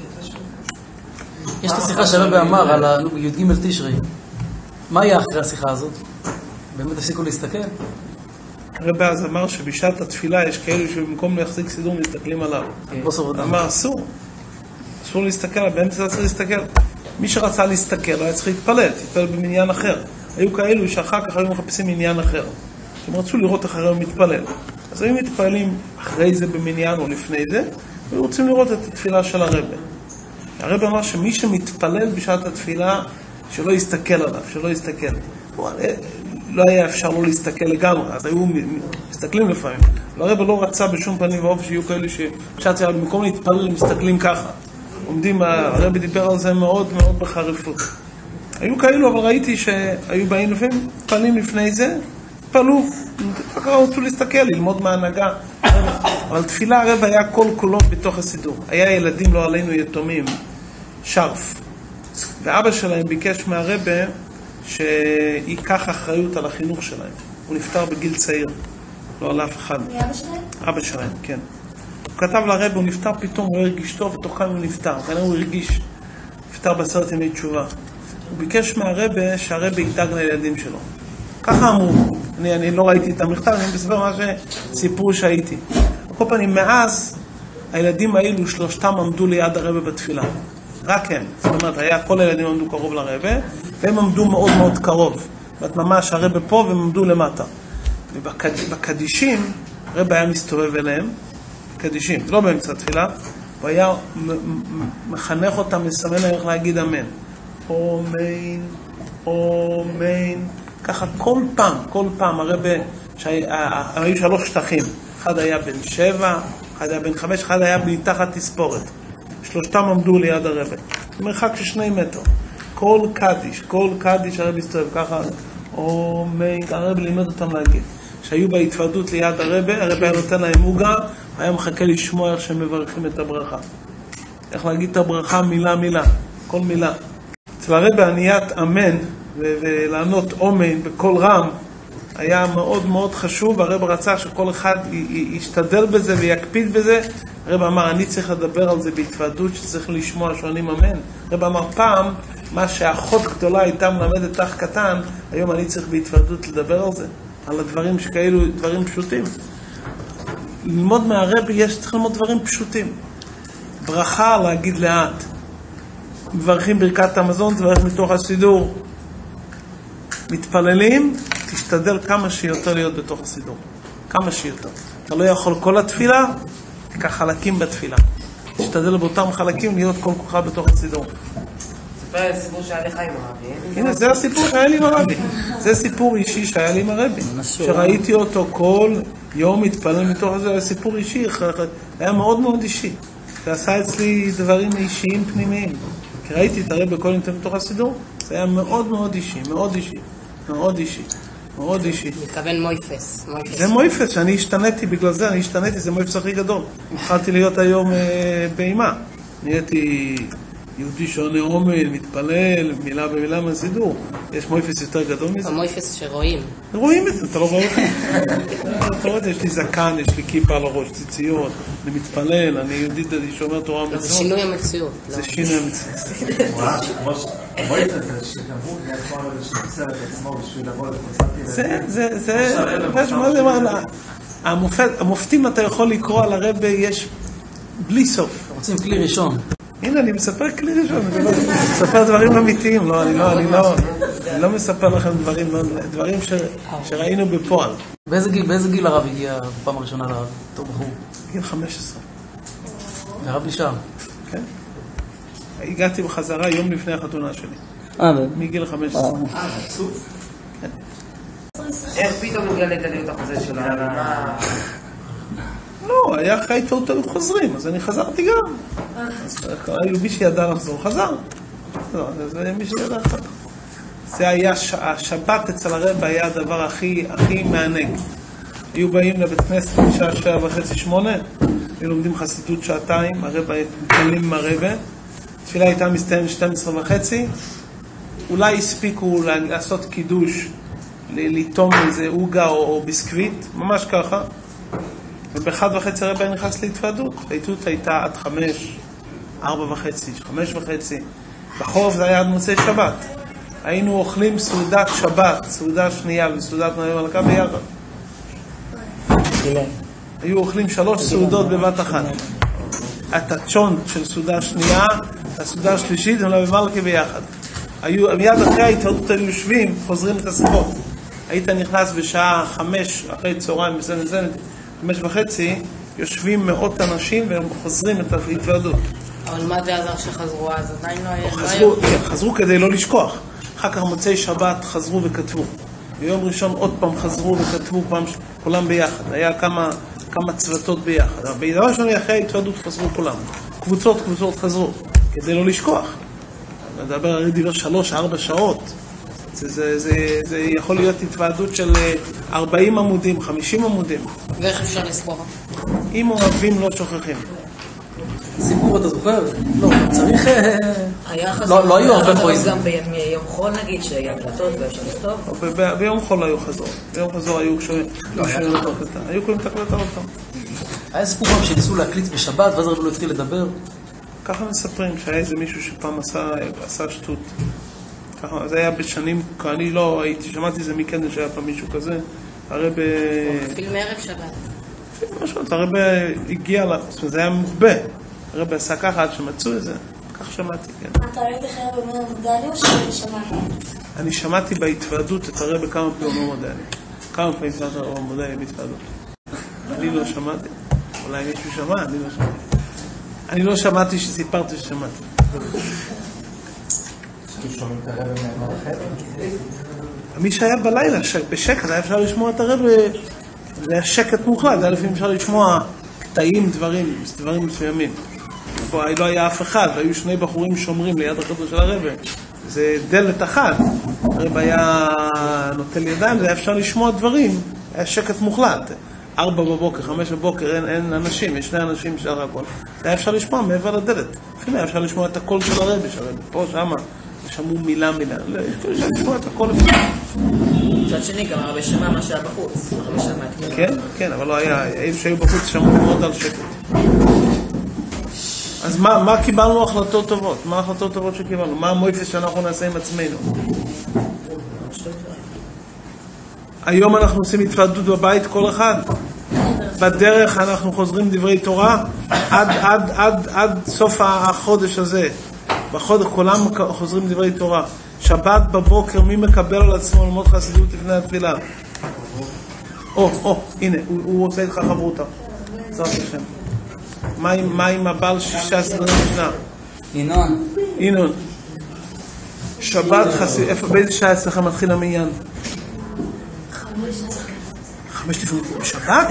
יש את השיחה שהרבא אמר על י"ג תשרי. מה היה אחרי השיחה הזאת? באמת הפסיקו להסתכל? הרבא אז אמר שבשעת התפילה יש כאלו שבמקום להחזיק סידור מסתכלים עליו. אמר אסור להסתכל, באמצע צריך להסתכל. מי שרצה להסתכל היה צריך להתפלל במניין אחר. היו כאלו שאחר כך היו מחפשים עניין אחר. הם רצו לראות איך הרבא מתפלל. אז היו מתפללים אחרי זה במניין או לפני זה, והיו רוצים לראות את התפילה של הרבא. הרבא אמר שמי שמתפלל בשעת התפילה, שלא יסתכל עליו, שלא יסתכל. לא היה אפשר לא להסתכל לגמרי, אז היו מסתכלים לפעמים. הרבא לא רצה בשום פנים ואופן שיהיו כאלה שבשעת התפילה, במקום להתפלל, מסתכלים ככה. עומדים, הרבא דיבר על זה מאוד מאוד בחריפות. היו כאלו, אבל ראיתי שהיו באים לפעמים, מתפללים לפני זה, התפללו, רצו להסתכל, ללמוד מההנהגה. אבל תפילה הרבא היה כל כולו בתוך הסידור. היה ילדים, לא עלינו יתומים, שרף. ואבא שלהם ביקש מהרבא שיקח אחריות על החינוך שלהם. הוא נפטר בגיל צעיר, לא על אף אחד. מאבא שלהם? אבא שלהם, כן. הוא כתב לרבא, הוא נפטר פתאום, הוא הרגיש טוב, ותוך כמה הוא נפטר. כנראה הוא הרגיש, נפטר ב10 ימי תשובה. הוא ביקש מהרבא שהרבא ידאג לילדים שלו. ככה אמרו. אני לא ראיתי את המכתב, אני מספר מה שסיפרו שהייתי. בכל פנים, מאז הילדים האלו שלושתם עמדו ליד הרבא בתפילה. רק הם. זאת אומרת, כל הילדים עמדו קרוב לרבא, והם עמדו מאוד מאוד קרוב. זאת ממש הרבא פה והם עמדו למטה. ובקדישים, הרבא היה מסתובב אליהם, קדישים, לא באמצע התפילה, הוא היה מחנך אותם, מסמן להם איך להגיד אמן. אמן, אמן. ככה כל פעם הרבא, היו 3 שטחים. אחד היה בן 7, אחד היה בן 5, אחד היה מתחת תספורת. שלושתם עמדו ליד הרבא. מרחק של 2 מטר. כל קדיש הרבא הסתובב ככה, הרבא לימד אותם להגיד. שהיו בהתוועדות ליד הרבא היה נותן להם עוגה, היה מחכה לשמוע איך שהם מברכים את הברכה. איך להגיד את הברכה מילה, כל מילה. אצל הרבא עניית אמן ולענות אומן בכל רם היה מאוד מאוד חשוב, והרבא רצה שכל אחד ישתדל בזה ויקפיד בזה. הרבא אמר, אני צריך לדבר על זה בהתוועדות שצריך לשמוע שעונים אמן. הרבא אמר, פעם מה שאחות גדולה הייתה מלמדת אח קטן, היום אני צריך בהתוועדות לדבר על זה, על הדברים שכאלו דברים פשוטים. ללמוד מהרבא צריך ללמוד דברים פשוטים. ברכה להגיד לאט, מברכים ברכת המזון, תברך מתוך הסידור. מתפללים, תשתדל כמה שיותר להיות בתוך הסידור. כמה שיותר. אתה לא יכול כל התפילה, תיקח חלקים בתפילה. תשתדל באותם חלקים להיות כל כולך בתוך הסידור. ספר סיפור שהיה לך עם הרבי. הנה, זה הסיפור שהיה לי עם הרבי. זה סיפור אישי שהיה לי עם הרבי. שראיתי אותו כל יום מתפלל מתוך זה, היה סיפור אישי, היה מאוד מאוד אישי. שעשה אצלי דברים אישיים פנימיים. כי ראיתי את הרבי כל יום מתוך הסידור, זה היה מאוד מאוד אישי, מאוד אישי. מאוד אישי, מאוד אישי. מתכוון מויפס. זה מויפס, שאני השתניתי בגלל זה, זה מויפס הכי גדול. התחלתי להיות היום באימה. נהייתי יהודי שעונה אומן, מתפלל, מילה במילה מהסידור. יש מויפס יותר גדול מזה? המויפס שרואים. רואים את זה, אתה לא רואה אותי. אתה רואה את זה, יש לי זקן, יש לי כיפה על הראש, ציציות, אני מתפלל, אני יהודי דדי שומר תורה ומצוות. זה שינוי המציאות. זה שינוי המציאות. המופתים אתה יכול לקרוא על הרבי יש בלי סוף. רוצים כלי ראשון. הנה, אני מספר כלי ראשון, אני מספר דברים אמיתיים, אני לא מספר לכם דברים שראינו בפועל. באיזה גיל הרב הגיע פעם הראשונה לרב? אותו בחור? גיל 15. והרב נשאר? כן. הגעתי בחזרה יום לפני החתונה שלי. מגיל 15. איך פתאום התגלית להיות החוזה שלו? לא, היה אחרי התפרדות היו חוזרים, אז אני חזרתי גם. אז מי שידע לחזור, חזר. לא, זה מי שידע לחזור. זה היה, השבת אצל הרב היה הדבר הכי מענג. היו באים לבית כנסת בשעה 7:30-8, היו לומדים חסידות שעתיים, הרב היה מתפללים עם הרב, תפילה הייתה מסתיימת 12:30, אולי הספיקו לעשות קידוש, לטום איזה אוגה או ביסקוויט, ממש ככה, וב-1:30 הרב היה נכנס להתוועדות, ההתוועדות הייתה עד 5, 4:30, 5:30, בחורף זה היה עד מוצאי שבת. היינו אוכלים סעודת שבת, סעודה שנייה וסעודת נערי מלכה ביחד. היו אוכלים 3 סעודות בבת אחת. את הצ'ונט של סעודה שנייה, הסעודה השלישית, הם לא במלכה ביחד. מיד אחרי ההתוועדות היו יושבים, חוזרים את השיחות. היית נכנס בשעה 5 אחרי צהריים, 5:30, יושבים מאות אנשים והם חוזרים את ההתוועדות. אבל מה זה עזר שחזרו אז? עדיין לא היה... חזרו כדי לא לשכוח. אחר כך מוצאי שבת חזרו וכתבו. ביום ראשון עוד פעם חזרו וכתבו פעם כולם ביחד. היה כמה צוותות ביחד. אבל בידבר שני אחרי ההתוועדות חזרו כולם. קבוצות חזרו. כדי לא לשכוח. נדבר הרי דיבר 3-4 שעות. זה יכול להיות התוועדות של 40 עמודים, 50 עמודים. ואיך אפשר לספור? אם אוהבים לא שוכחים. סיפור אתה זוכר? לא, צריך... היה חזור. לא היו הרבה פרויזם. גם ביום חול נגיד שהיה הקלטות ואפשר לכתוב? ביום חול היו חזור. ביום חזור היו קשורים לתקלטה. היו קוראים תקלטה עוד פעם. היה סיפור פעם שניסו להקליט בשבת ואז הרב לא התחיל לדבר. ככה מספרים שהיה איזה מישהו שפעם עשה שטות. ככה, זה היה בשנים, אני לא הייתי, שמעתי זה מכן שהיה פעם מישהו כזה. הרב... אפילו מערב שבת. אפילו משהו, הרב הגיע לה, זאת אומרת, זה היה מוגבה. הרב עשה ככה עד שמצאו את זה. כך שמעתי, כן. אתה ראית אחרי הרב אומר מודעני או ששמעתי? אני שמעתי בהתוועדות את הרב כמה פעמים מודעני. כמה פעמים שמעת הרב מודעני בהתוועדות. אני לא שמעתי. אולי מישהו שמע, אני לא שמעתי. אני לא שמעתי שסיפרתי ששמעתי. מי שהיה בלילה, בשקט, היה אפשר לשמוע את הרב, זה היה שקט מוחלט, היה לפעמים אפשר לשמוע קטעים, דברים מסוימים. פה לא היה אף אחד, היו 2 בחורים שומרים ליד החדר של הרב, זה דלת אחת, הרב היה נוטל ידיים, זה היה אפשר לשמוע דברים, היה שקט מוחלט. 4 בבוקר, 5 בבוקר, אין אנשים, יש 2 אנשים שער הכל. זה היה אפשר לשמוע מעבר לדלת. לפעמים היה אפשר לשמוע את הקול של הרב, פה, שמה. שמעו מילה, לא, יש לשמוע את הכל. מצד שני, גם הרבה שמע מה שהיה בחוץ. כן, אבל לא היה, איפה שהיו בחוץ שמעו מאוד על שקט. אז מה קיבלנו החלטות טובות? מה ההחלטות טובות שקיבלנו? מה המויפס שאנחנו נעשה עם עצמנו? היום אנחנו עושים התוועדות בבית כל אחד. בדרך אנחנו חוזרים דברי תורה עד סוף החודש הזה. בחודש כולם חוזרים דברי תורה. שבת בבוקר, מי מקבל על עצמו ללמוד חסידות לפני התפילה? הנה, הוא עושה איתך חברותה. זאת השם. מה עם הבעל 16 שנה? ינון. שבת חסידות, באיזה שעה אצלך מתחיל המניין? 5 לפני בשבת?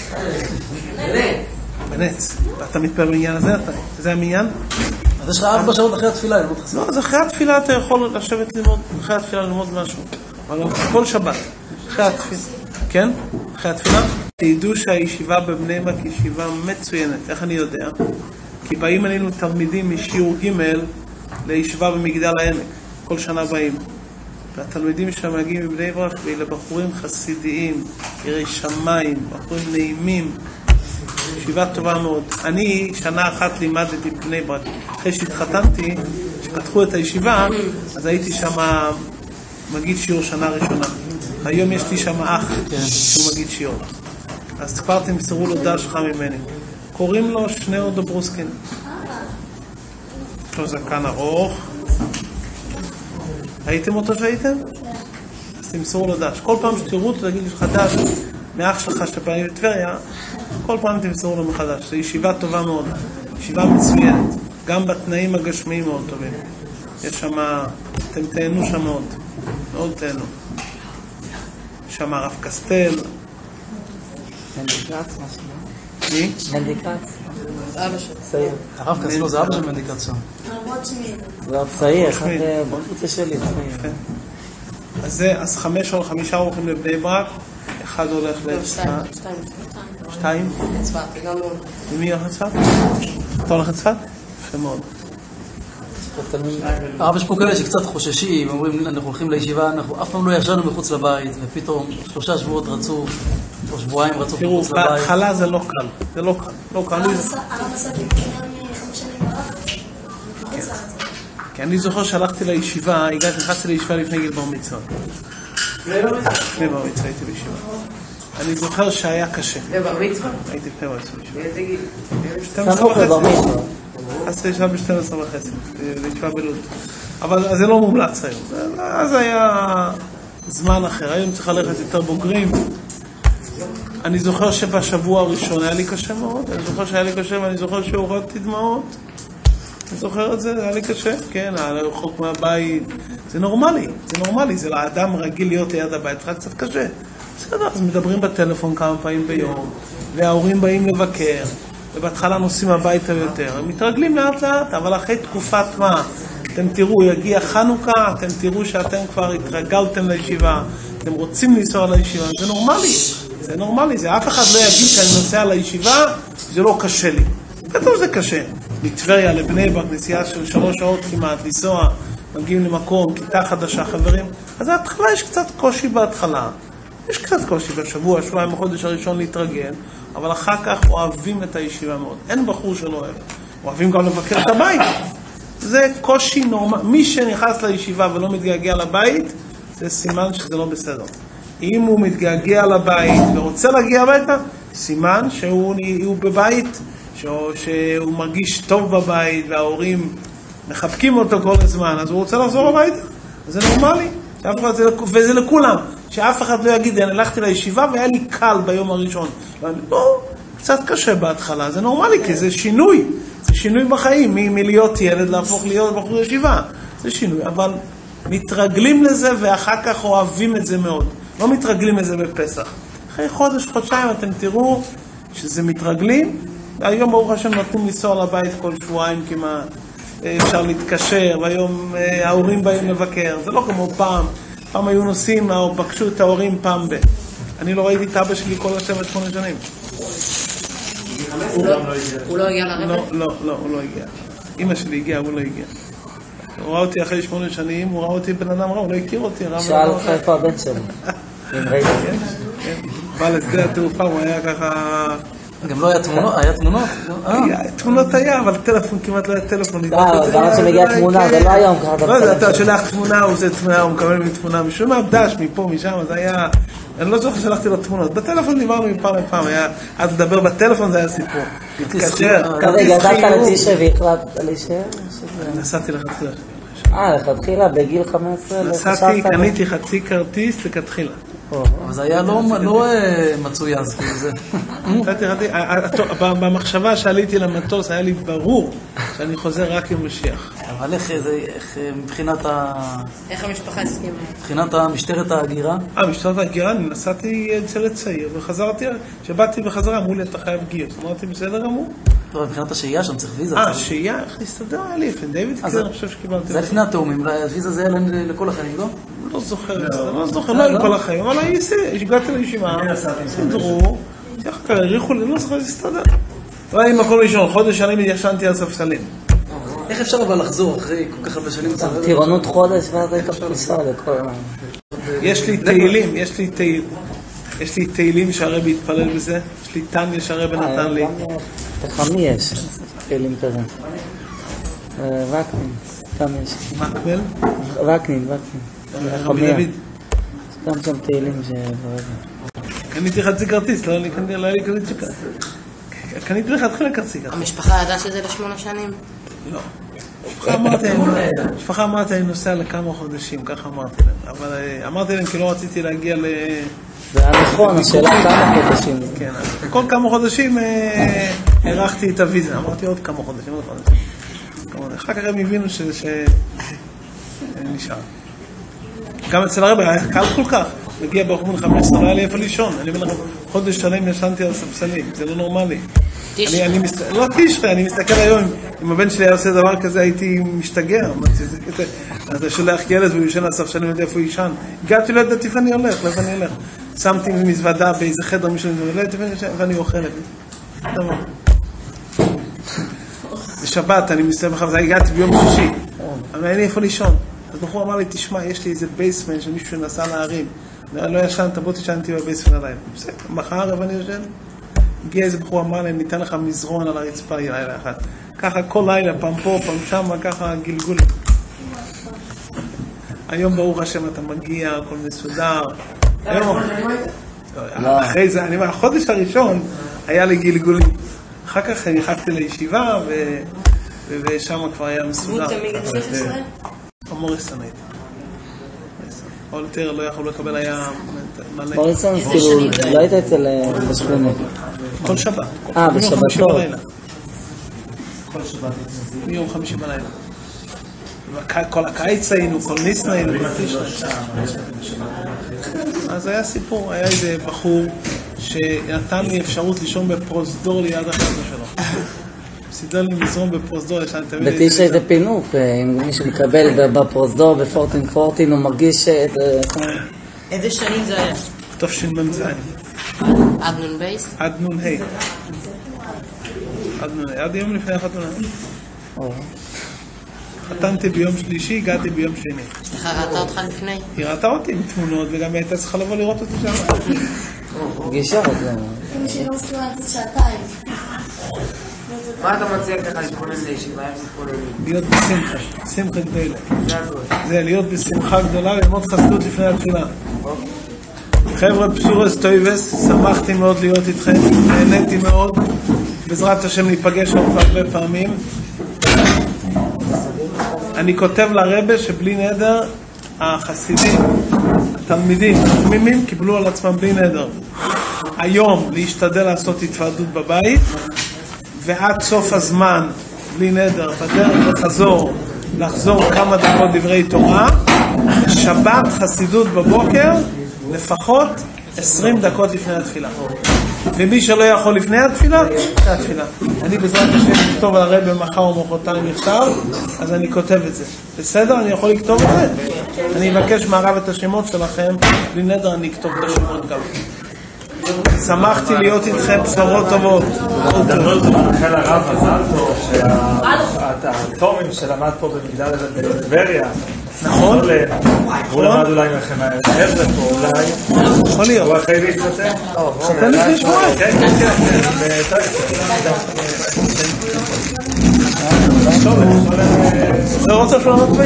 בנץ. ואתה מתפעל בעניין הזה? זה המניין? אז יש לך 4 שעות אחרי התפילה ללמוד חסידות. לא, אז אחרי התפילה אתה יכול לשבת ללמוד, אחרי התפילה ללמוד משהו. אבל כל שבת. אחרי התפילה. כן? אחרי התפילה. תדעו שהישיבה בבני ברק היא ישיבה מצוינת. איך אני יודע? כי באים עלינו תלמידים משיעור ג' לישיבה במגדל העמק. כל שנה באים. והתלמידים שם מגיעים מבני ברק ואלה בחורים חסידיים, יראי שמיים, בחורים נעימים. ישיבה טובה מאוד. אני שנה אחת לימדתי בבני ברק. אחרי שהתחתנתי, שפתחו את הישיבה, אז הייתי שם מגיד שיעור שנה ראשונה. היום יש לי שם אח שהוא מגיד שיעור. אז כבר תמסרו לו דש חם ממני. קוראים לו שניאור דוברוסקין. יש לו זקן ארוך. הייתם אותו שהייתם? אז תמסרו לו דש. כל פעם שתראו אותו, תגיד לך דש מאח שלך שפעמים בטבריה, כל פעם תמסרו לו מחדש. זו ישיבה טובה מאוד. ישיבה מצוינת. גם בתנאים הגשמיים מאוד טובים. יש שם אתם תהנו שם מאוד, מאוד תהנו. שם הרב קסטל. מנדיקץ, משהו. מי? מנדיקץ. אבא שלו. צעיר. הרב קסלו זה אבא של מנדיקץ שם. למרות שמי. זה עוד צעיר, אחד בקבוצה שלי, צעיר. אז 5 הולכים לבני ברק, אחד הולך לצפת. 2? צפת, גם לא. ומי הולך לצפת? אתה הולך לצפת? יפה מאוד. הרב יש פה כאלה שקצת חוששים, אומרים אנחנו הולכים לישיבה, אנחנו אף פעם לא ישנו מחוץ לבית, ופתאום 3 שבועות רצוף, או שבועיים רצוף תראו, מחוץ לבית. בהתחלה זה לא קל, זה לא קל, לא קל. הרב עשה בגלל 5 שנים בארץ. כי אני זוכר שהלכתי לישיבה, נכנסתי לישיבה לפני גיל בר מצווה. לפני בר מצווה הייתי בישיבה. אני זוכר שהיה קשה. בבר מצווה? הייתי לפני בר מצווה בישיבה. באיזה גיל? 12 וחצי. נכנסתי לישיבה ב-12 וחצי, לישיבה בלוד. אבל זה לא מומלץ היום. אז היה זמן אחר, היום צריך ללכת יותר בוגרים. אני זוכר שבשבוע הראשון היה לי קשה מאוד, אני זוכר שהיה לי קשה ואני זוכר שהורדתי דמעות. אני זוכר את זה, היה לי קשה, כן, היה רחוק מהבית, זה נורמלי, זה לאדם רגיל להיות ליד הבית, זה קצת קשה. בסדר, אז מדברים בטלפון כמה פעמים ביום, וההורים באים לבקר, ובהתחלה נוסעים הביתה יותר, הם מתרגלים לאט לאט, אבל אחרי תקופת מה, אתם תראו, יגיע חנוכה, אתם תראו שאתם כבר התרגלתם לישיבה, אתם רוצים לנסוע לישיבה, זה נורמלי, זה אף אחד לא יגיד שאני נוסע לישיבה, זה לא קשה לי. בטח זה קשה. מטבריה לבני ברק, נסיעה של 3 שעות כמעט, לנסוע, מגיעים למקום, כיתה חדשה, חברים. אז ההתחלה יש קצת קושי בהתחלה. יש קצת קושי בשבוע, שבועיים, בחודש הראשון להתרגל, אבל אחר כך אוהבים את הישיבה מאוד. אין בחור שלא אוהב. אוהבים גם לבקר את הבית. זה קושי נורמלי. מי שנכנס לישיבה ולא מתגעגע לבית, זה סימן שזה לא בסדר. אם הוא מתגעגע לבית ורוצה להגיע הביתה, סימן שהוא בבית, שהוא מרגיש טוב בבית וההורים מחבקים אותו כל הזמן, אז הוא רוצה לחזור הביתה. זה נורמלי, וזה לכולם, שאף אחד לא יגיד, אני הלכתי לישיבה והיה לי קל ביום הראשון. לא, קצת קשה בהתחלה, זה נורמלי, כי זה שינוי בחיים, מלהיות ילד להפוך להיות בחור ישיבה. זה שינוי, אבל מתרגלים לזה ואחר כך אוהבים את זה מאוד. לא מתרגלים לזה בפסח. אחרי חודש, חודשיים אתם תראו שזה מתרגלים, היום ברוך השם נותנים לנסוע לבית כל שבועיים כמעט, אפשר להתקשר, והיום ההורים באים לבקר, זה לא כמו פעם היו נוסעים, או פגשו את ההורים פעם ב. אני לא ראיתי את אבא שלי כל 7-8 שנים. הוא לא הגיע לרבע? לא, הוא לא הגיע. אמא שלי הגיעה, הוא לא הגיע. הוא ראה אותי אחרי 8 שנים, הוא ראה אותי בן אדם רע, הוא לא הכיר אותי. שאל אותך איפה הבן שלו. כן. בא לשדה התעופה, הוא היה ככה... גם לא היה תמונות? היה תמונות? תמונות היה, אבל טלפון כמעט לא היה טלפון. גם שמגיעה תמונה, זה לא היום ככה. לא, אתה שולח תמונה, הוא עושה תמונה, הוא מקבל מתמונה, משום מה דש מפה, משם, אז היה... אני לא זוכר שלחתי לו תמונות. בטלפון דיברנו מפעם לפעם, אז לדבר בטלפון זה היה סיפור. להתקשר. כרגע גדלת לטישה והחלטת להישאר? נסעתי לחתחילה. לכתחילה, בגיל 15? נסעתי, קניתי חצי כרטיס לכתחילה. אבל זה היה לא מצוי אז, כאילו זה... במחשבה שעליתי למטוס היה לי ברור שאני חוזר רק עם משיח. אבל איך מבחינת איך המשפחה הסכימה? מבחינת משטרת ההגירה? משטרת ההגירה, אני נסעתי צלת צעיר וחזרתי, כשבאתי בחזרה אמרו לי אתה חייב גיוס, אמרתי בסדר אמור? לא, מבחינת השהייה שם צריך ויזה. שהייה, איך להסתדר היה לי יפה, דיוויד קלר, אני חושב שקיבלתי. זה לפני התאומים, הוויזה זה היה לכל החיים, לא? לא זוכר, לא לכל החיים, אבל הגעתי לישיבה, סדרו, הריחו לי, לא זוכר להסתדר. לא היה לי מקום ראשון, חודש שנים ישנתי על ספסלים. איך אפשר אבל לחזור אחרי כל כך הרבה שנים? טירונות חודש ואז היית פריסה לכל... יש לי תהילים, יש לי תהילים שהרבי התפלל בזה, יש לי תניה שהרבי נתן לי. תחמי יש, תהילים כזה. וקנין, גם יש. מקבל? וקנין. רבי דוד. גם שם תהילים שברבי. קניתי חצי כרטיס, לא היה לי כרטיס שכרטיס. קניתי לך התחילה כרטיס. המשפחה ידעה שזה ל8 שנים? לא. משפחה אמרתי, אני נוסע לכמה חודשים, ככה אמרתי להם. אבל אמרתי להם כי לא רציתי להגיע ל... זה היה נכון, השאלה כמה חודשים. כן, כל כמה חודשים הערכתי את הוויזה. אמרתי עוד כמה חודשים. אחר כך הם הבינו אני נשאר. גם אצל הרב היה קל כל כך. מגיע ברוך בן 15, לא היה לי איפה לישון. אני אומר לכם, חודש שלם ישנתי על ספסלים, זה לא נורמלי. לא תשרי, אני מסתכל היום, אם הבן שלי היה עושה דבר כזה, הייתי משתגע. אתה שולח ילד והוא ישן על ספסלים, יודע איפה הוא ישן. הגעתי, לא ידעתי איפה אני הולך, לאיפה אני הולך. שמתי מזוודה באיזה חדר מישהו, ואני אוכלת. דבר. בשבת, אני מסתכל בחמזה, הגעתי ביום שישי. אבל אין לי איפה לישון. אז בחור אמר לי, תשמע, יש לי איזה בייסמנט של מישהו שנסע להרים. לא ישנת, בוא תשנתי בבייסמנט הלילה. בסדר, מחר הרב אני יושן. הגיע איזה בחור, אמר לי, ניתן לך מזרון על הרצפה לילה אחד. ככה כל לילה, פעם פה, פעם שם, ככה גלגולים. היום ברוך השם אתה מגיע, הכל מסודר. אחרי זה, אני אומר, החודש הראשון היה לי גלגולים. אחר כך נכנסתי לישיבה, ושם כבר היה מסודר. הוא תמיד 16? מוריסון הייתי. אבל יותר לא יכול לקבל, היה מלא. מוריסון, כאילו, לא היית אצל בשכונה. כל שבת. בשבתות. כל שבת. מיום חמישי בלילה. כל הקיץ היינו, כל ניסן היינו, כל תשרי. אז היה סיפור, היה איזה בחור שנתן לי אפשרות לישון בפרוזדור ליד החדר שלו. סידר לי מזרום בפרוזדור. בתשרי זה פינוק, אם מישהו מקבל בפרוזדור ב-1414 הוא מרגיש איזה שנים זה היה? תשמ"ז. עד נון בייס? עד נון ה'. עד יום לפני החתונה. חתנתי ביום שלישי, הגעתי ביום שני. איך ראתה אותך לפני? היא ראתה אותי עם תמונות, וגם הייתה צריכה לבוא לראות אותי שם. פגישה את זה. אם שלא מסתובעת שעתיים. מה אתה מציע ככה להתכונן לישיבה? איך מתכוננים? להיות בשמחה, שמחה גדולה. זה להיות בשמחה גדולה וללמוד חסידות לפני התפילה. חבר'ה, פסורס טויבס, שמחתי מאוד להיות איתכם, נהניתי מאוד. בעזרת השם ניפגש עוד הרבה פעמים. אני כותב לרבא שבלי נדר החסידים, התלמידים, התמימים קיבלו על עצמם בלי נדר היום להשתדל לעשות התוועדות בבית, ועד סוף הזמן בלי נדר בדרך לחזור כמה דקות דברי תורה, שבת חסידות בבוקר לפחות 20 דקות לפני התפילה. ומי שלא יכול לפני התפילה, לפני התפילה. אני בעזרת השם לכתוב על הרב במחר או מחרתיים מכתב, אז אני כותב את זה. בסדר? אני יכול לכתוב את זה? אני אבקש מהרב את השמות שלכם, בלי נדר אני אכתוב את השמות גם. שמחתי להיות איתכם, בשורות טובות. דנות מאחל הרב מזל טוב שהתומים שלמד פה במגדל בטבריה, נכון? הוא למד אולי מכם החבר'ה פה אולי, יכול להיות. הוא אחרי להתחתן? חתן לפני שבועיים. כן, לא רוצה שלא נתפי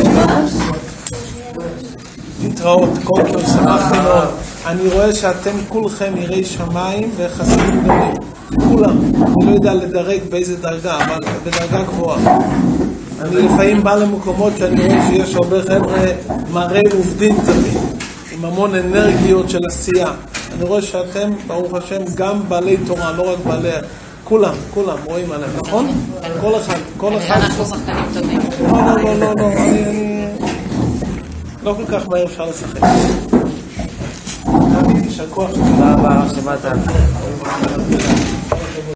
תתראות, כל כך שמחתי מאוד. אני רואה שאתם כולכם יראי שמיים וחסידים גדולים. כולם. אני לא יודע לדרג באיזה דרגה, אבל בדרגה גבוהה. אני לפעמים בא למקומות שאני רואה שיש הרבה חבר'ה מראה עובדים תמיד, עם המון אנרגיות של עשייה. אני רואה שאתם, ברוך השם, גם בעלי תורה, לא רק בעלי... כולם רואים עליהם, נכון? כל אחד. אנחנו שחקנים טובים. לא, אני... לא כל כך מהר אפשר לשחק. יישר כוח. תודה רבה, שבאת.